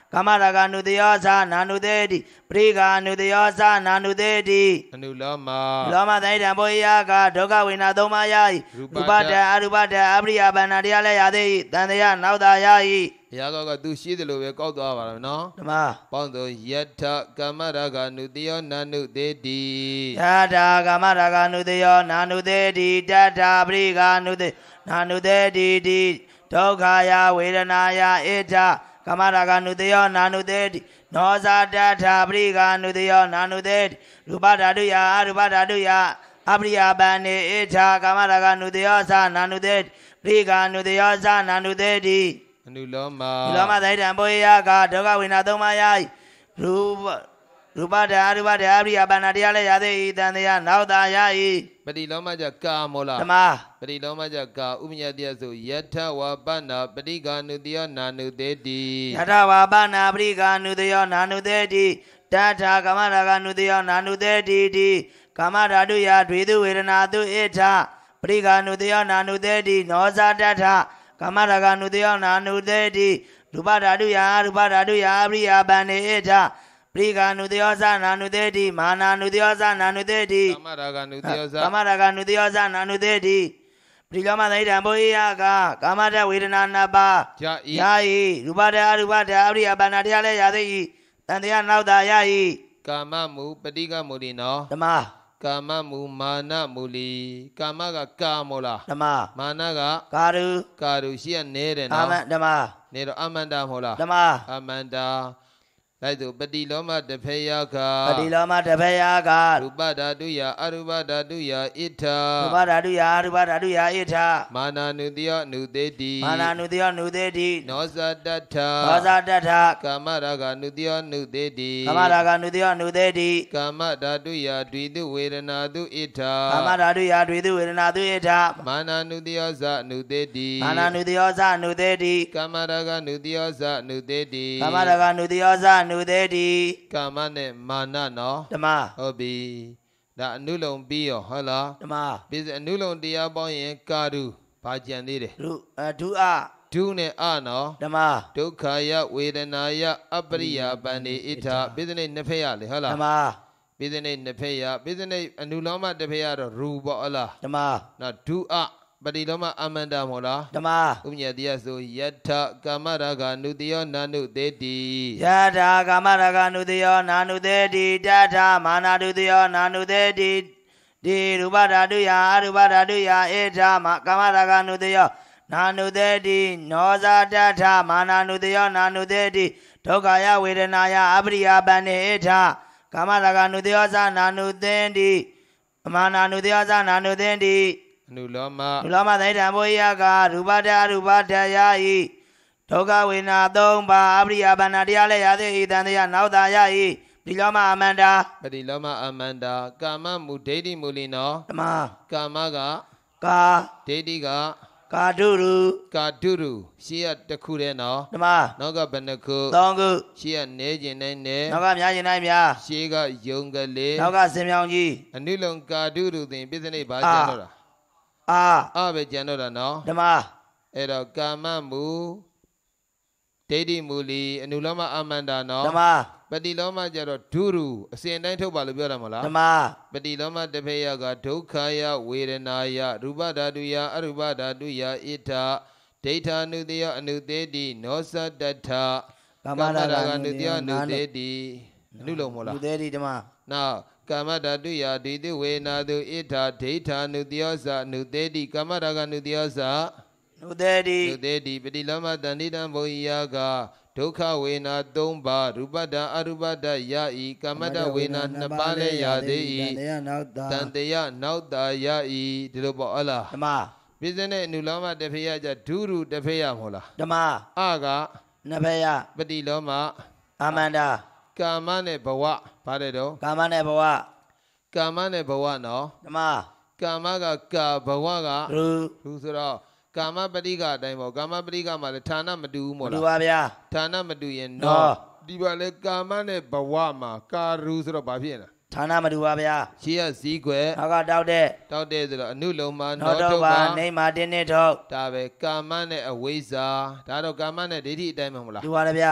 ကာမရာဂနုတယောသနာနုတေတိပရိကာနုတယောသနာနုတေတိအနုလောမလောမသိတံဘောယကဒုက္ခဝေနာသုံးပါးယဤရူပတံအရူပတံအပရိယပန္နတရားလည်းရသေး၏တန်တရားနောက်သာယ၏ဘုရားကသူရှိတယ်လို့ပဲကောက်သွားပါလားနော်ဓမ္မပေါင်းသောယထကာမရာဂနုတယောနာနုတေတိယထာကာမရာဂနုတယောနာနုတေတိတထာပရိကာနုတေနာနုတေတိတိဒုက္ခယဝေဒနာယဣထကာမရာဂနုတယောနာနုတေတိနောဇာတထာပရိကာနုတယောနာနုတေတိရူပဓာတုယအရူပဓာတုယအပရိယပန္နေဣထကာမရာဂနုတယောသနာနုတေတိပရိကာနုတယောသနာနုတေတိအနုလောမလောမသိတံဘောယကဒုက္ခဝေနာသုံးပါးယရူပတံအရူပတံအပရိယပန္နတရားလည်းရသေး၏တန်တရားနောက်သာယ၏ပတိလောမကြကာမောလားဓမ္မပတိလောမကြကာဥပညတယဆိုယထဝါပနာပတိကာနုတယောနာနုတေတိယထဝါပနာပရိကာနုတယောနာနုတေတိတထာကာမရာဂနုတယောနာနုတေတိတိကာမဓာတုယဒွေတုဝေဒနာတုဣထပရိကာနုတယောနာနုတေတိနောဇာတထကာမရာဂနုတယောနာနုတေတိရူပဓာတုယရူပဓာတုယအပရိယပန္နေဣထပရိကာနုတယောသနာနုတေတိမာနာနုတယောသနာနုတေတိကာမရာဂနုတယောကာမရာဂနုတယောသနာနုတေတိပရိလောမသိတံဘောဟိယကကာမတဝေဒနာနှစ်ပါးယာယီရူပတအရူပတအပရိယပန္နတရားလည်းရသေး၏တန်တရားနောက်သာယာယီကာမမူပတိကမူလီနော်ဓမ္မကာမမူမာနမူလီကာမကကာမောလားဓမ္မမာနကကာရုရှိရနေတယ်နော်ဓမ္မနေတော့အမန္တာမောလားဓမ္မအမန္တာလိုက်သူပတိလောမတဖေယကပတိလောမတဖေယကရူပဓာတုယအရူပဓာတုယဣထရူပဓာတုယအရူပဓာတုယဣထမာနာနုတယောနုတေတိမာနာနုတယောနုတေတိနောဇာတထနောဇာတထကာမရာဂနုတယောနုတေတိကာမရာဂနုတယောနုတေတိကာမဓာတုယဒွိတုဝေဒနာတုဣထကာမဓာတုယဒွိတုဝေဒနာတုဣထမာနာနုတယောဇနုတေတိမာနာနုတယောဇနုတေတိကာမရာဂနုတယောဇနုတေတိကာမရာဂနုတယောဇနုတေတိကာမနဲ့မာနနော်ဓမ္မဟုတ်ပြီဒါအနုလုံပြီးရောဟုတ်လားဓမ္မပြီးအနုလုံတရားပေါင်းရင်ကာရုဘာကြံသေးတယ်ဒုအဒုနဲ့အနော်ဓမ္မဒုက္ခယဝေဒနာယအပရိယပန္နေဣထပြီးတဲ့နှစ်ဖက်ရလေဟုတ်လားဓမ္မပြီးတဲ့နှစ်ဖက်ရပြီးတဲ့အနုလောမတစ်ဖက်ရတော့ရူပေါ့ဟုတ်လားဓမ္မနော်ဒုအပတိလောမအမန္တမောလားဓမ္မဥပညတရားဆိုယထကာမရာဂနုတယောနာနုတေတိယထာကာမရာဂနုတယောနာနုတေတိတထာမာနာနုတယောနာနုတေတိဒီရူပဓာတုယအရူပဓာတုယဣထကာမရာဂနုတယောနာနုတေတိနောဇာတထမာနာနုတယောနာနုတေတိဒုက္ခယဝေဒနာယအပရိယပန္နေဣထကာမရာဂနုတယောသနာနုသင်တိမာနာနုတယောသနာနုသင်တိအနုလောမသိတံဘောယကရူပတအရူပတယာယီဒုက္ခဝေနာသုံးပါးအပရိယပန္နတရားလည်းရသေး၏တန်တရားနောက်သာယဤပတိလောမအမန္တာပတိလောမအမန္တာကာမမူဒိဋ္ဌိမူလီနောဓမ္မကာမကကာဒိဋ္ဌိကကာတုရုရှိရတစ်ခုတည်းနော်ဓမ္မနောက်ကဘယ်နှခုသုံးခုရှိရနေခြင်းနိုင်နေနောက်ကများခြင်းနိုင်များရှိကယုံကလေးနောက်ကစင်မြောင်ကြီးအနုလုံကာတုရုသင်ပြစ္ဆနိဘာကျန်တော့တာပဲကျန်တော့တာနော်ဓမ္မအဲ့တော့ကာမမူဒိဋ္ဌိမူလီအနုလောမအမန္တာနော်ဓမ္မပတိလောမကျတော့ဒုရုအစဉ်တိုင်းထုတ်ပါလို့ပြောတာမဟုတ်လားဓမ္မပတိလောမတဖေယကဒုက္ခယဝေဒနာယရူပဓာတုယအရူပဓာတုယဣထဒိဋ္ဌာနုတယအနုတေတိနောသတ္တထကာမရာဂနုတယအနုတေတိအနုလုံမဟုတ်လားအနုတေတိဓမ္မနောက်ကာမဓာတုယဒိဋ္ဌိဝေနာတုဣထဒိဋ္ဌာနုတယောသအနုတေတိကာမရာဂနုတယောသနုတေတိပတိလောမတန္တိတံဘောဟိယကဒုက္ခဝေနာ၃ပါးရူပတအရူပတယဤကာမတဝေနာ၂ပါးလည်းရသေး၏တန်တရာနောက်သာယဤဒီလိုပေါ့ဟုတ်လားဓမ္မပြည့်စတဲ့နုလောမတဖေယကြဒုရုတဖေယမဟုတ်လားဓမ္မအကနဖေယပတိလောမအမန္တာကာမနဲ့ဘဝဗါတယ်တော့ကာမနဲ့ဘဝနော်ဓမ္မကာမကကာဘဝကရူဆိုတော့ကာမပဋိကအတိုင်းပေါ့ကာမပဋိကမှာလည်းဌာနမတူဘူးမို့လားတူပါဗျာဌာနမတူရင်နော်ဒီပါလေကာမနဲ့ဘဝမှာကာရူဆိုတော့ဘာဖြစ်လဲဌာနမတူပါဗျာရှေးကစည်းွယ်နောက်ကတောက်တဲ့ဆိုတော့အနုလုံမှာနောထုတ်ပါနေမှာတင်းနေထုတ်ဒါပဲကာမနဲ့အဝိဇ္ဇာဒါတော့ကာမနဲ့ဒိဋ္ဌိအတိုင်းမဟုတ်လားတူပါလေဗျာ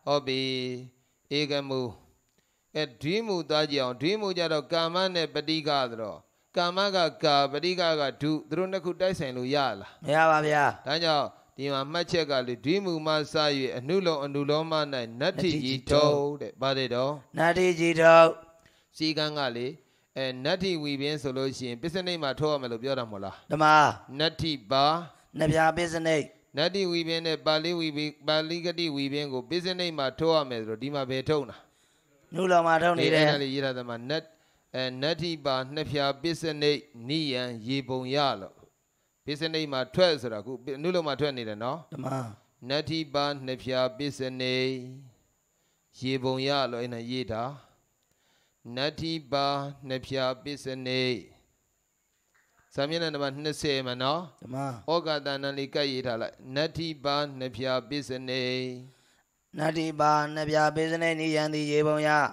Hobby Egamu Dreamu Dajion, Dreamu Jado Kama Padiga. Kamaga ka Padiga do Drunakuta Saint Luyala. Yavia. Daniel, Dima Machega, Dreamu Masai, a Nulo and Nuloma, Nati Jito, Badido. Nati Jito. Sigangali, and Nati Weaving Solution, Business Mato Melobioramola. Dama. Nati Ba, Nabia business. Nati Weaving, Bali Weaving, Baligati Weaving, go Business Matoa Medro, Dima Betona. Nula Matoni, the net. And Nati Ba Nepia Bissene Nian Yibon Yalo. Bissene ma 12 Nulo ma 20 no? Nati Ba Nepia Bissene Yibon Yalo in a Yida. Nati Ba Nepia Bissene Samina Nese Mano? Oga Danalika Yida. Nati Ba Nepia Bissene Nati Ba Nepia Bissene Nian Yibon Ya.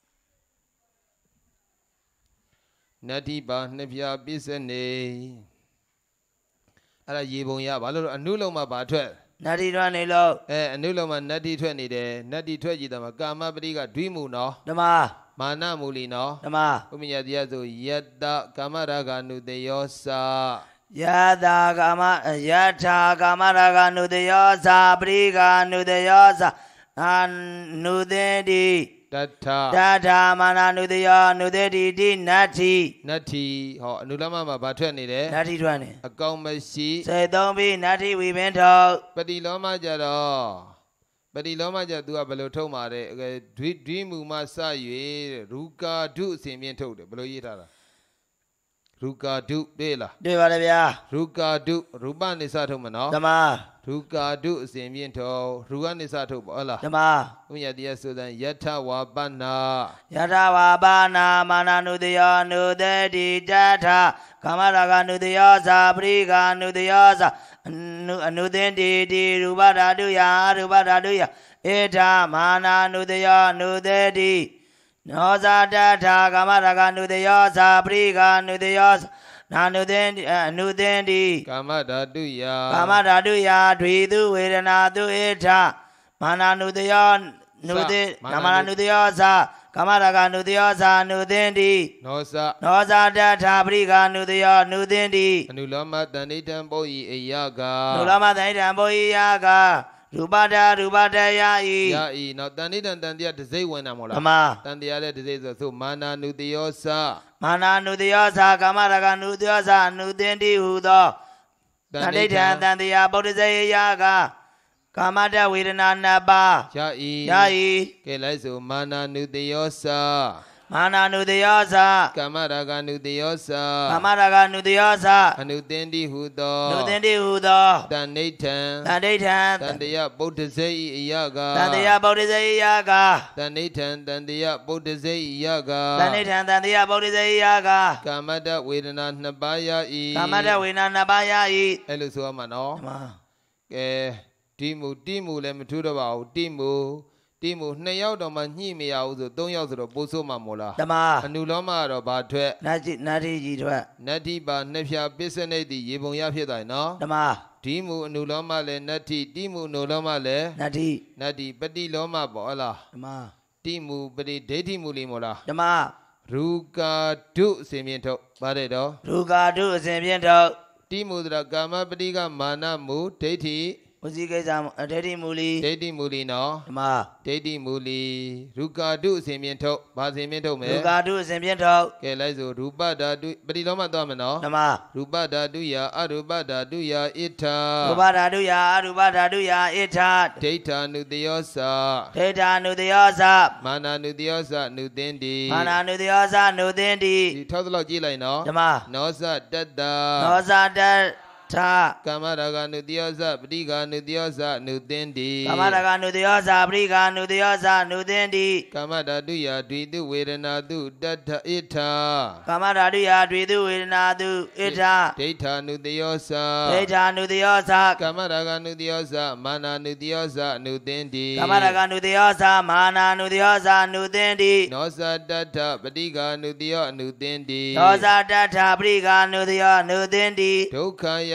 Nati Ba Nepia Bissene Ala Yibonya, Balo, a Nuloma Batwell. Nati Ranilo. A Nuloma Nati 20 there, Nati 20 the Makama Briga Dreamu no, Dama. Mana Mulino, Dama. Umia Diazo, Yada Kamaraga Nudeyosa. Yada Gama Yata Kamaraga Nudeyosa, Briga Nudeyosa, and Nudedi. Data Mana Nudeya Nudedi Nati. Nati, Nulama Batwani there, Nati 20. a Gomasi. Say don't be Nati, we went out. Padiloma Jado. Padiloma Jadua Belotoma, Dreamu Masai, Ruka do Simian told it, below Yitara. Ruka do Bela. Devia. Ruka do Ruban is Atomano. Dama. Ruka do Simiento, Ruan is Atobola. Dama. Unya dear Sudan Yata Wabana. Yata Wabana Mana Nudeya Nudedi Data. Kamaraga Nudeyosa, Briga Nudeyosa. Nudendi Rubada Duya. Eta Mana Nudeya Nudedi. Noza Data Kamaraga Nudeyosa, Briga Nudeyosa. Nudendi Kamada Duya, Dridu Vedana Eta Mana Nudeya Namana Nudeyosa, Kamaraga Nudeyosa, Nudendi Noza Data Briga Nudeya, Nudendi Anulama Danitan Boy Yaga Nulama Danitan Boy Yaga Rubada Yai now Danitan Dandia to say when I'm all Dandia to say so Mana Nudeyosa Kamaraga Nudeyosa, Nudendi Hudo Danditan Dandia Bodhisattva Yaga Kamada Vedana Naba Yai Kelaiso Mana Nudeyosa Kamaraga Nudeyosa Anudendi Hudo Danitan Dandia Bodhisattva Yaga Danitan Dandia Bodhisattva Yaga Kamada Vedana Nabaya Eluso Mano Timu le Matura Timu Nayao Mani Meow, don't yell to the Boso Mamola. Anuloma or Batwe Nati Ba Nepia Bissene di Yibonya Pida no Timu Nuloma le Nati Timu Nuloma le Nati Padi Loma Bola Timu Padi Deti Mulimola Ruka do Simiento Baredo Ruka do Simiento Timu the Gama Padiga Mana Mu Deti Daddy Muli no Daddy Muli Ruka do Simiento Basimento me Ruka do Simiento Kelaizo Rubada do Badiloma Domino Rubada do ya Arubada do ya Ita Rubada do ya Ita Data Nudiosa Mana Nudiosa Nudendi Nudendi Totalo Gila no Nosa Dada Kamaraga Nudiosa, Briga Nudiosa, Nudendi. Kamaraga Nudiosa, Briga Nudiosa, Nudendi. Kamada Duya, Dridu Vedana Du, Data Ita. Kamada Duya, Dridu Vedana Du, Ita. Data Nudiosa. Kamaraga Nudiosa, Mana Nudiosa, Nudendi. Kamaraga Nudiosa, Mana Nudiosa, Nudendi. Nosa Data, Briga Nudio, Nudendi. Nosa Data, Briga Nudio, Nudendi. Dokaya.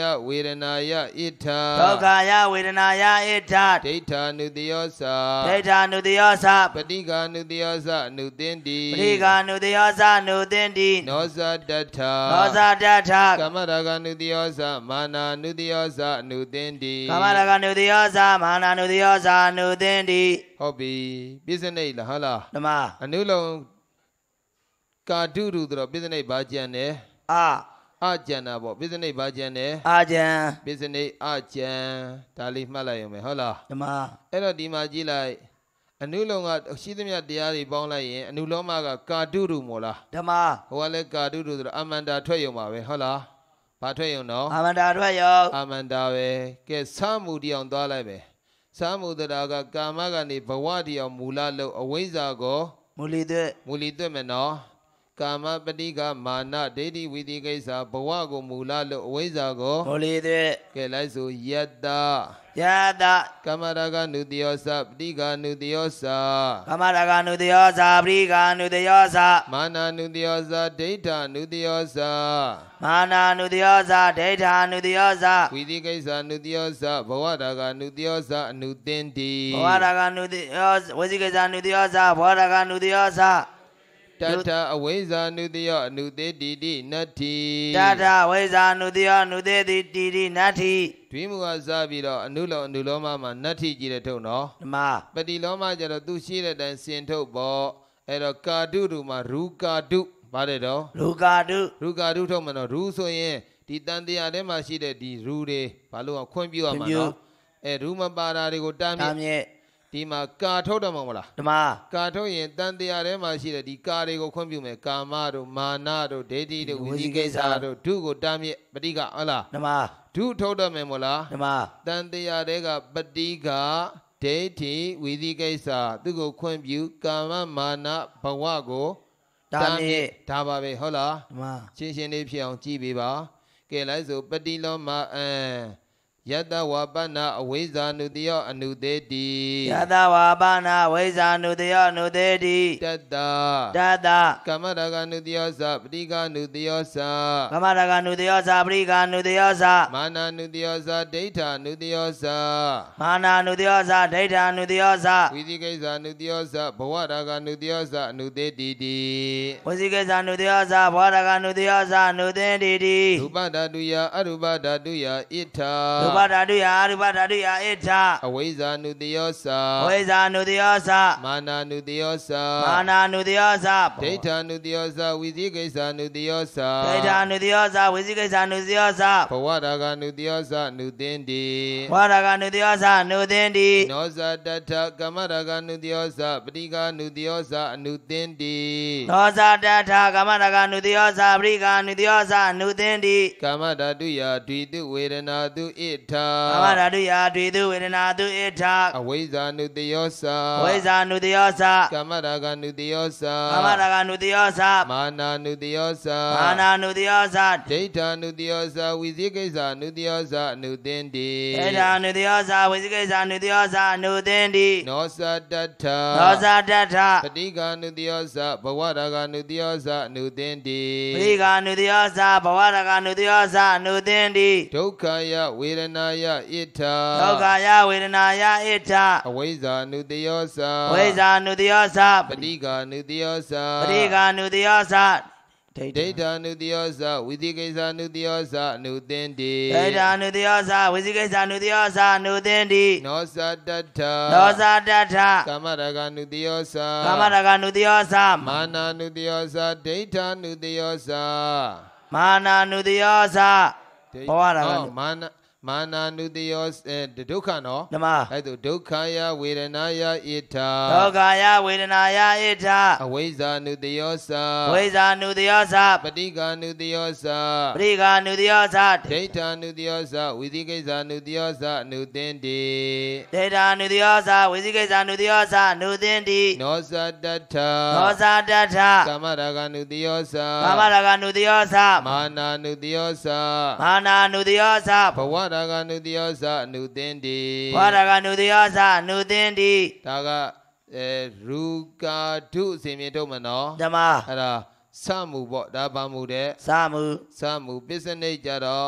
ဝေဒနာယဣထာဒုက္ခယဝေဒနာယဣထဒိဋ္ဌာနုတယောသဒိဋ္ဌာနုတယောသပฏิဃာနုတယောသအနုသင်္တိပရိကာနုတယောသနုသင်္တိနောဇတထသောဇတထကမ္မရာဂနုတယောသမာနာနုတယောသအနုသင်္တိကာမရကနုတယောသမာနာနုတယောသနုသင်္တိဟုတ်ပြီပြစ္ဆနိလားဟုတ်လားဓမ္မအနုလုံးကာတုရုဆိုတော့ပြစ္ဆနိဘာကြံတယ် အကြံတာပေါ့ပြစ္ဆနိဘာကြံတယ်အာကြံပြစ္ဆနိအကြံဒါလေးမှတ်လိုက်ရုံပဲဟုတ်လားဓမ္မအဲ့တော့ဒီမှာကြည့်လိုက်အနုလုံးကရှိသမျှတရားတွေပေါင်းလိုက်ရင်အနုလောမကကာတုရုမို့လားဓမ္မဟိုကလည်းကာတုရုဆိုတော့အမန္တာထွက်ရုံပါပဲဟုတ်လားဘာထွက်ရုံတော့အာမန္တာထွက်ယောအမန္တာပဲကဲသာမှုတရားသွားလိုက်ပဲသာမှုတရားကကာမကနေဘဝတရားမူလလို့အဝိဇ္ဇာကိုမူလီသွေမူလီသွက်မယ်နော်ကာမပฏิကမာနဒိဋ္ဌိဝိသိကိစ္စဘဝကိုမူလလို့အဝိဇ္ဇာကိုမူလီသွေကဲလိုက်ဆိုယတ္တယတကမ္မရာဂနုတယောသပฏิကနုတယောသကာမရကနုတယောသပရိကာနုတယောသမာနနုတယောသဒိဋ္ဌာနုတယောသမာနာနုတယောသဒိဋ္ဌာနုတယောသဝိသိကိစ္စနုတယောသဘဝရာဂနုတယောသအနုသင်္တိဘဝရကနုတယောဝစီကေဇာနုတယောသဘောရကနုတယောသတထအဝိဇ္ဇာနုတယောအနုသေတိတိနတ္ထိတထဝိဇာနုတယောနုတေတိတိတိနတ္ထိဒွိမူကစားပြီးတော့အနုလောမမှာနတ္ထိကြည့်တဲ့ထုတ်နော်ဓမ္မပတိလောမကျတော့သူရှိတဲ့အတိုင်းစင်ထုတ်ပေါ့အဲ့တော့ကာတုရူမှာရူကာတုပါတယ်တော့လူကာတုရူကာတုထုတ်မှာတော့ရူဆိုရင်ဒီတန်တရားထဲမှာရှိတဲ့ဒီရူတွေဘာလို့ခွင့်ပြုရမှာနော်အဲရူမပါတာတွေကိုတားမြတာစ်မြင့်ဒီမှာကာထုတ်တယ်မဟုတ်လားဓမ္မကာထုတ်ရင်တန်တရားထဲမှာရှိတဲ့ဒီကာတွေကိုခွင့်ပြုမယ်ကာမတို့မာနတို့ဒိဋ္ဌိတို့ဝိသိကိစ္စတို့ဒုကိုတားမြစ်ပฏิကဟုတ်လားဓမ္မဒုထုတ်တယ်မယ်မဟုတ်လားဓမ္မတန်တရားတွေကပฏิကဒိဋ္ဌိဝိသိကိစ္စသူကိုခွင့်ပြုကာမမာနဘဝကိုတာမြင့်ဒါပါပဲဟုတ်လားဓမ္မရှင်းရှင်းလေးဖြစ်အောင်ကြည့်ပေးပါကဲလိုက်ဆိုပฏิလောမယတဝပနအဝိဇ္ဇာနုတယောအနုသေတိယတဝါပနာဝိဇာနုတယောနုတေတိတတ္တတတကမ္မရကနုတယောသပฏิကနုတယောသကမရကနုတယောသပရိကာနုတယောသမာနနုတယောသဒိဋ္ဌာနုတယောသမာနာနုတယောသဒိဋ္ဌာနုတယောသဝိသိကိစ္စနုတယောသဘဝရာဂနုတယောသအနုသေတိတိဝစီကေဇာနုတယောသဘောရကနုတယောသနုတေတိတိရူပဓာတုယအရူပဓာတုယဣထာရူပဓာတုယအရူပဓာတုယဣထအဝိဇ္ဇာနုတယောသဝိဇာနုတယောသမာနနုတယောသမာနာနုတယောသဒိဋ္ဌာနုတယောသဝိသိကိစ္စနုတယောသဒိဋ္ဌာနုတယောသဝစီကေဇာနုတယောသဘဝရာဂနုတယောသနုသင်္တိဘောရကနုတယောသနုသင်္တိနောဇတထကမ္မရာဂနုတယောသပฏิကနုတယောသအနုသင်္တိသောဇာတထကမရကနုတယောသပရိကာနုတယောသနုသင်္တိကာမဓာတုယဒွိတုဝေဒနာတုဣထာကမရတုယတွေ့သူဝေဒနာတုဣထအဝိဇ္ဇာနုတယောသဝိဇာနုတယောသကမ္မရာဂနုတယောသကမရကနုတယောသမာနာနုတယောသမာနာနုတယောသဒိဋ္ဌာနုတယောသဝိသိကိစ္စနုတယောသအနုသင်္တိဒိဋ္ဌာနုတယောသဝိသိကိစ္စနုတယောသနုသင်္တိနောသတထသောဇာတထပฏิကနုတယောသဘဝရာဂနုတယောသအနုသင်္တိပရိကာနုတယောသဘဝရကနုတယောသနုသင်္တိဒုက္ခယဝေဒနာယဣထာဒုက္ခယဝေဒနာယဣထအဝိဇ္ဇာနုတယောသဝိဇာနုတယောသပฏิကနုတယောသပရိကာနုတယောသဒိဋ္ဌာနုတယောသဝိသိကိစ္စနုတယောသအနုသင်္တိဒိဋ္ဌာနုတယောသဝိသိကိစ္စနုတယောသနုသင်္တိနောသတထသောဇာတထကာမရဂနုတယောသကမရကနုတယောသမာနာနုတယောသဒိဋ္ဌာနုတယောသမာနာနုတယောသ ဘဝရာဂနုမာနာနုတယောဒုက္ခနော်ဓမ္မအဲ့ဒါဒုက္ခယဝေဒနာယဣထာဒုက္ခယဝေဒနာယဣထအဝိဇ္ဇာနုတယောသဝိဇာနုတယောသပฏิကနုတယောသပရိကာနုတယောသဒိဋ္ဌာနုတယောသဝိသိကိစ္စနုတယောသအနုသင်္တိဒိဋ္ဌာနုတယောသဝိသိကိစ္စနုတယောသနုသင်္တိနောသတထသောဇာတထကာမရဂနုတယောသကမရကနုတယောသမာနာနုတယောသမာနာနုတယောသဘဝရာဂနုတယောသအနုသင်္တိဘဝရကနုတယောသနုသင်္တိဒါကရူကာထုအစဉ်မြေထုတ်မနော်ဓမ္မအဲ့ဒါစမှုပေါ့ဒါပါမှုတဲ့သာမုစမှုပစ္စနိကြတော့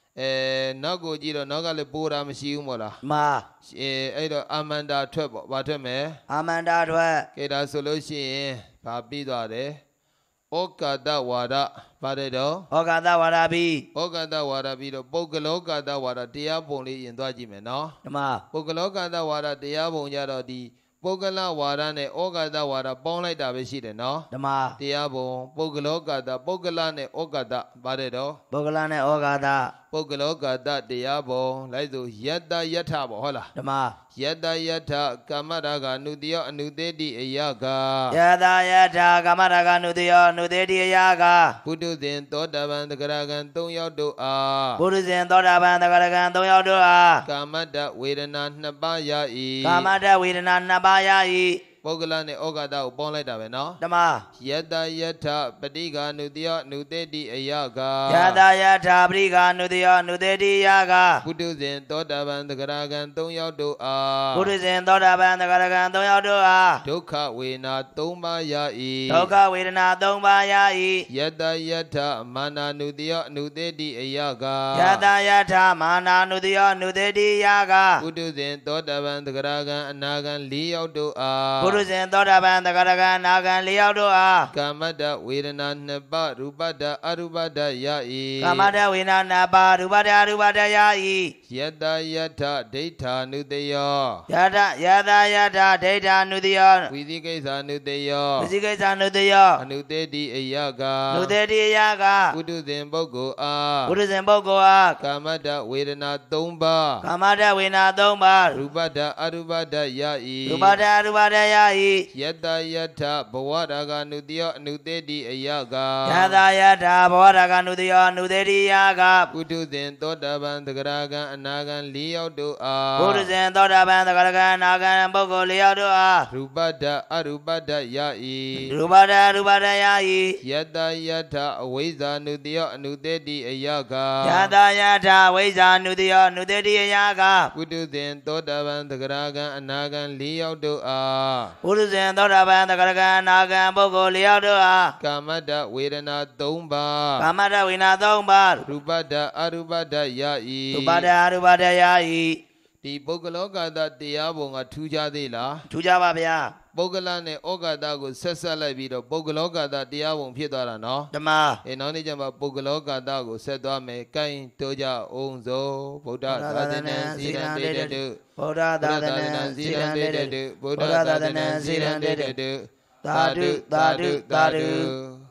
နောက်ကိုကြည့်တော့နောက်ကလည်းပိုးတာမရှိဘူးမို့လားမာအဲ့တော့အာမန္တာထွက်ပေါ့ဘာထွက်မယ်အာမန္တာထွက်ကဲဒါဆိုလို့ရှိရင်ဘာပြီးသွားတယ်ဩကာသဝါဒပါတယ်တော့ဩကာသဝါဒဘိဩကာသဝါဒပြီးတော့ပုဂ္ဂလောကာသဝါဒတရားပုံလေးရင်သွားကြည့်မယ်နော်ဓမ္မပုဂ္ဂလောကာသဝါဒတရားပုံကြတော့ဒီပုဂ္ဂလဝါဒနဲ့ဩကာသဝါဒပေါင်းလိုက်တာပဲရှိတယ်နော်ဓမ္မတရားပုံပုဂ္ဂလောကာသပုဂ္ဂလနဲ့ဩကာသပါတယ်တော့ပုဂ္ဂလနဲ့ဩကာသပုဂ္ဂလောကာသတရားပုံလိုက်ဆိုယတ္တယထပေါ့ဟုတ်လားဓမ္မယတ္တယထကာမရာဂနုတယောအနုတေတိအယကယတာယထာကမရကနုတယောနုတေတိယကပုထုဇဉ်သောတပန်တဂရကံ၃ယောက်တို့အားဘုရုဇဉ်သောတာပန်တဂရကံ၃ယောက်တို့အားကာမတ္တဝေဒနာ2ပါးရ၏ကာမတ္တဝေဒနာ2ပါးရ၏ပုဂ္ဂလနဲ့ဩကာသကိုပေါင်းလိုက်တာပဲနော်ဓမ္မယတ္တယထပဋိက္ခနုတယောနုတေတိအယကယတာယထာပရိကာနုတယောနုတေတိယကပုထုဇဉ်သောတပန်တဂရကံ၃ယောက်တို့အားဘုရုဇဉ်သောတာပန်တဂရကံ၃ယောက်တို့အားဒုက္ခဝေဒနာ3ပါးရ၏ဒုက္ခဝေဒနာ၃ပါးရ၏ယတ္တယထမာနာနုတယောအနုတေတိအယကယတာယထာမာနာနုတယောနုတေတိယကပုထုဇဉ်သောတပန်တဂရကံအနာကံ၄ယောက်တို့အားဘုရုဇဉ်သောတာပန်တဂရကံနာကံ၄ယောက်တို့အားကာမတ္တဝေဒနာ2ပါးရူပတ္တအရူပတ္တရ၏ကာမတ္တဝေဒနာ2ပါးရူပတ္တအရူပတ္တယ၏ယတ္တယထဒိဋ္ဌာနုတယောယတာယထာဒိဋ္ဌာနုတယောဝိသိကိစ္ဆာနုတယောပစိကိစ္စနုတယောအနုတေတိအယကနုတေတိယကပုထုဇဉ်ပုဂ္ဂိုလ်အားဘုရုဇဉ်ပုဂ္ဂိုလ်အားကာမတ္တဝေဒနာ3ပါးကာမတ္တဝေဒနာ3ပါးရူပတ္တအရူပတ္တရရူပတ္တအရူပတ္တယ၏ယတ္တယထဘဝရာဂနုတယောအနုတေတိအယကယတာယထာဘောဓကနုတယောနုတေတိယကပုထုဇဉ်သောတပန်တဂရကံအနာကံ၄ယောက်တို့အားဘုရုဇဉ်သောတာပန်တဂရကံနာကံပုဂ္ဂိုလ်၄ယောက်တို့အားရူပတ္တအရူပတ္တရရူပတ္တအရူပတ္တယ၏ယတ္တယထအဝိဇ္ဇာနုတယောအနုတေတိအယကယတာယထာဝိဇ္ဇာနုတယောနုတေတိယကပုထုဇဉ်သောတပန်တဂရကံအနာကံ၄ယောက်တို့အားဘုရုဇဉ်သောတာပန်တဂရကံနာကံပုဂ္ဂိုလ်၄ယောက်တို့အားကာမတ္တဝေဒနာ3ပါးကာမတ္တဝေဒနာ3ပါးရူပတ္တအရူပတ္တရရူပတ္တအရူပတ္တယ၏ဒီပုဂ္ဂလောကာသတရားပုံကထူးခြားသေးလားထူးကြပါဗျာပုဂ္ဂလနဲ့ဩကာသကိုဆက်ဆက်လိုက်ပြီးတော့ပုဂ္ဂလောကာသတရားပုံဖြစ်သွားတာနော်ဓမ္မနောက်နေ့ကျမှပုဂ္ဂလောကာသကိုဆက်သွားမယ်။ကိုင်းတို့ကြအောင်စို့ဗုဒ္ဓသာသနာစီရန်တေတုဗုဒ္ဓသာသနာစီရန်တေတုဗုဒ္ဓသာသနာစီရန်တေတုသာဓုသာဓုသာဓု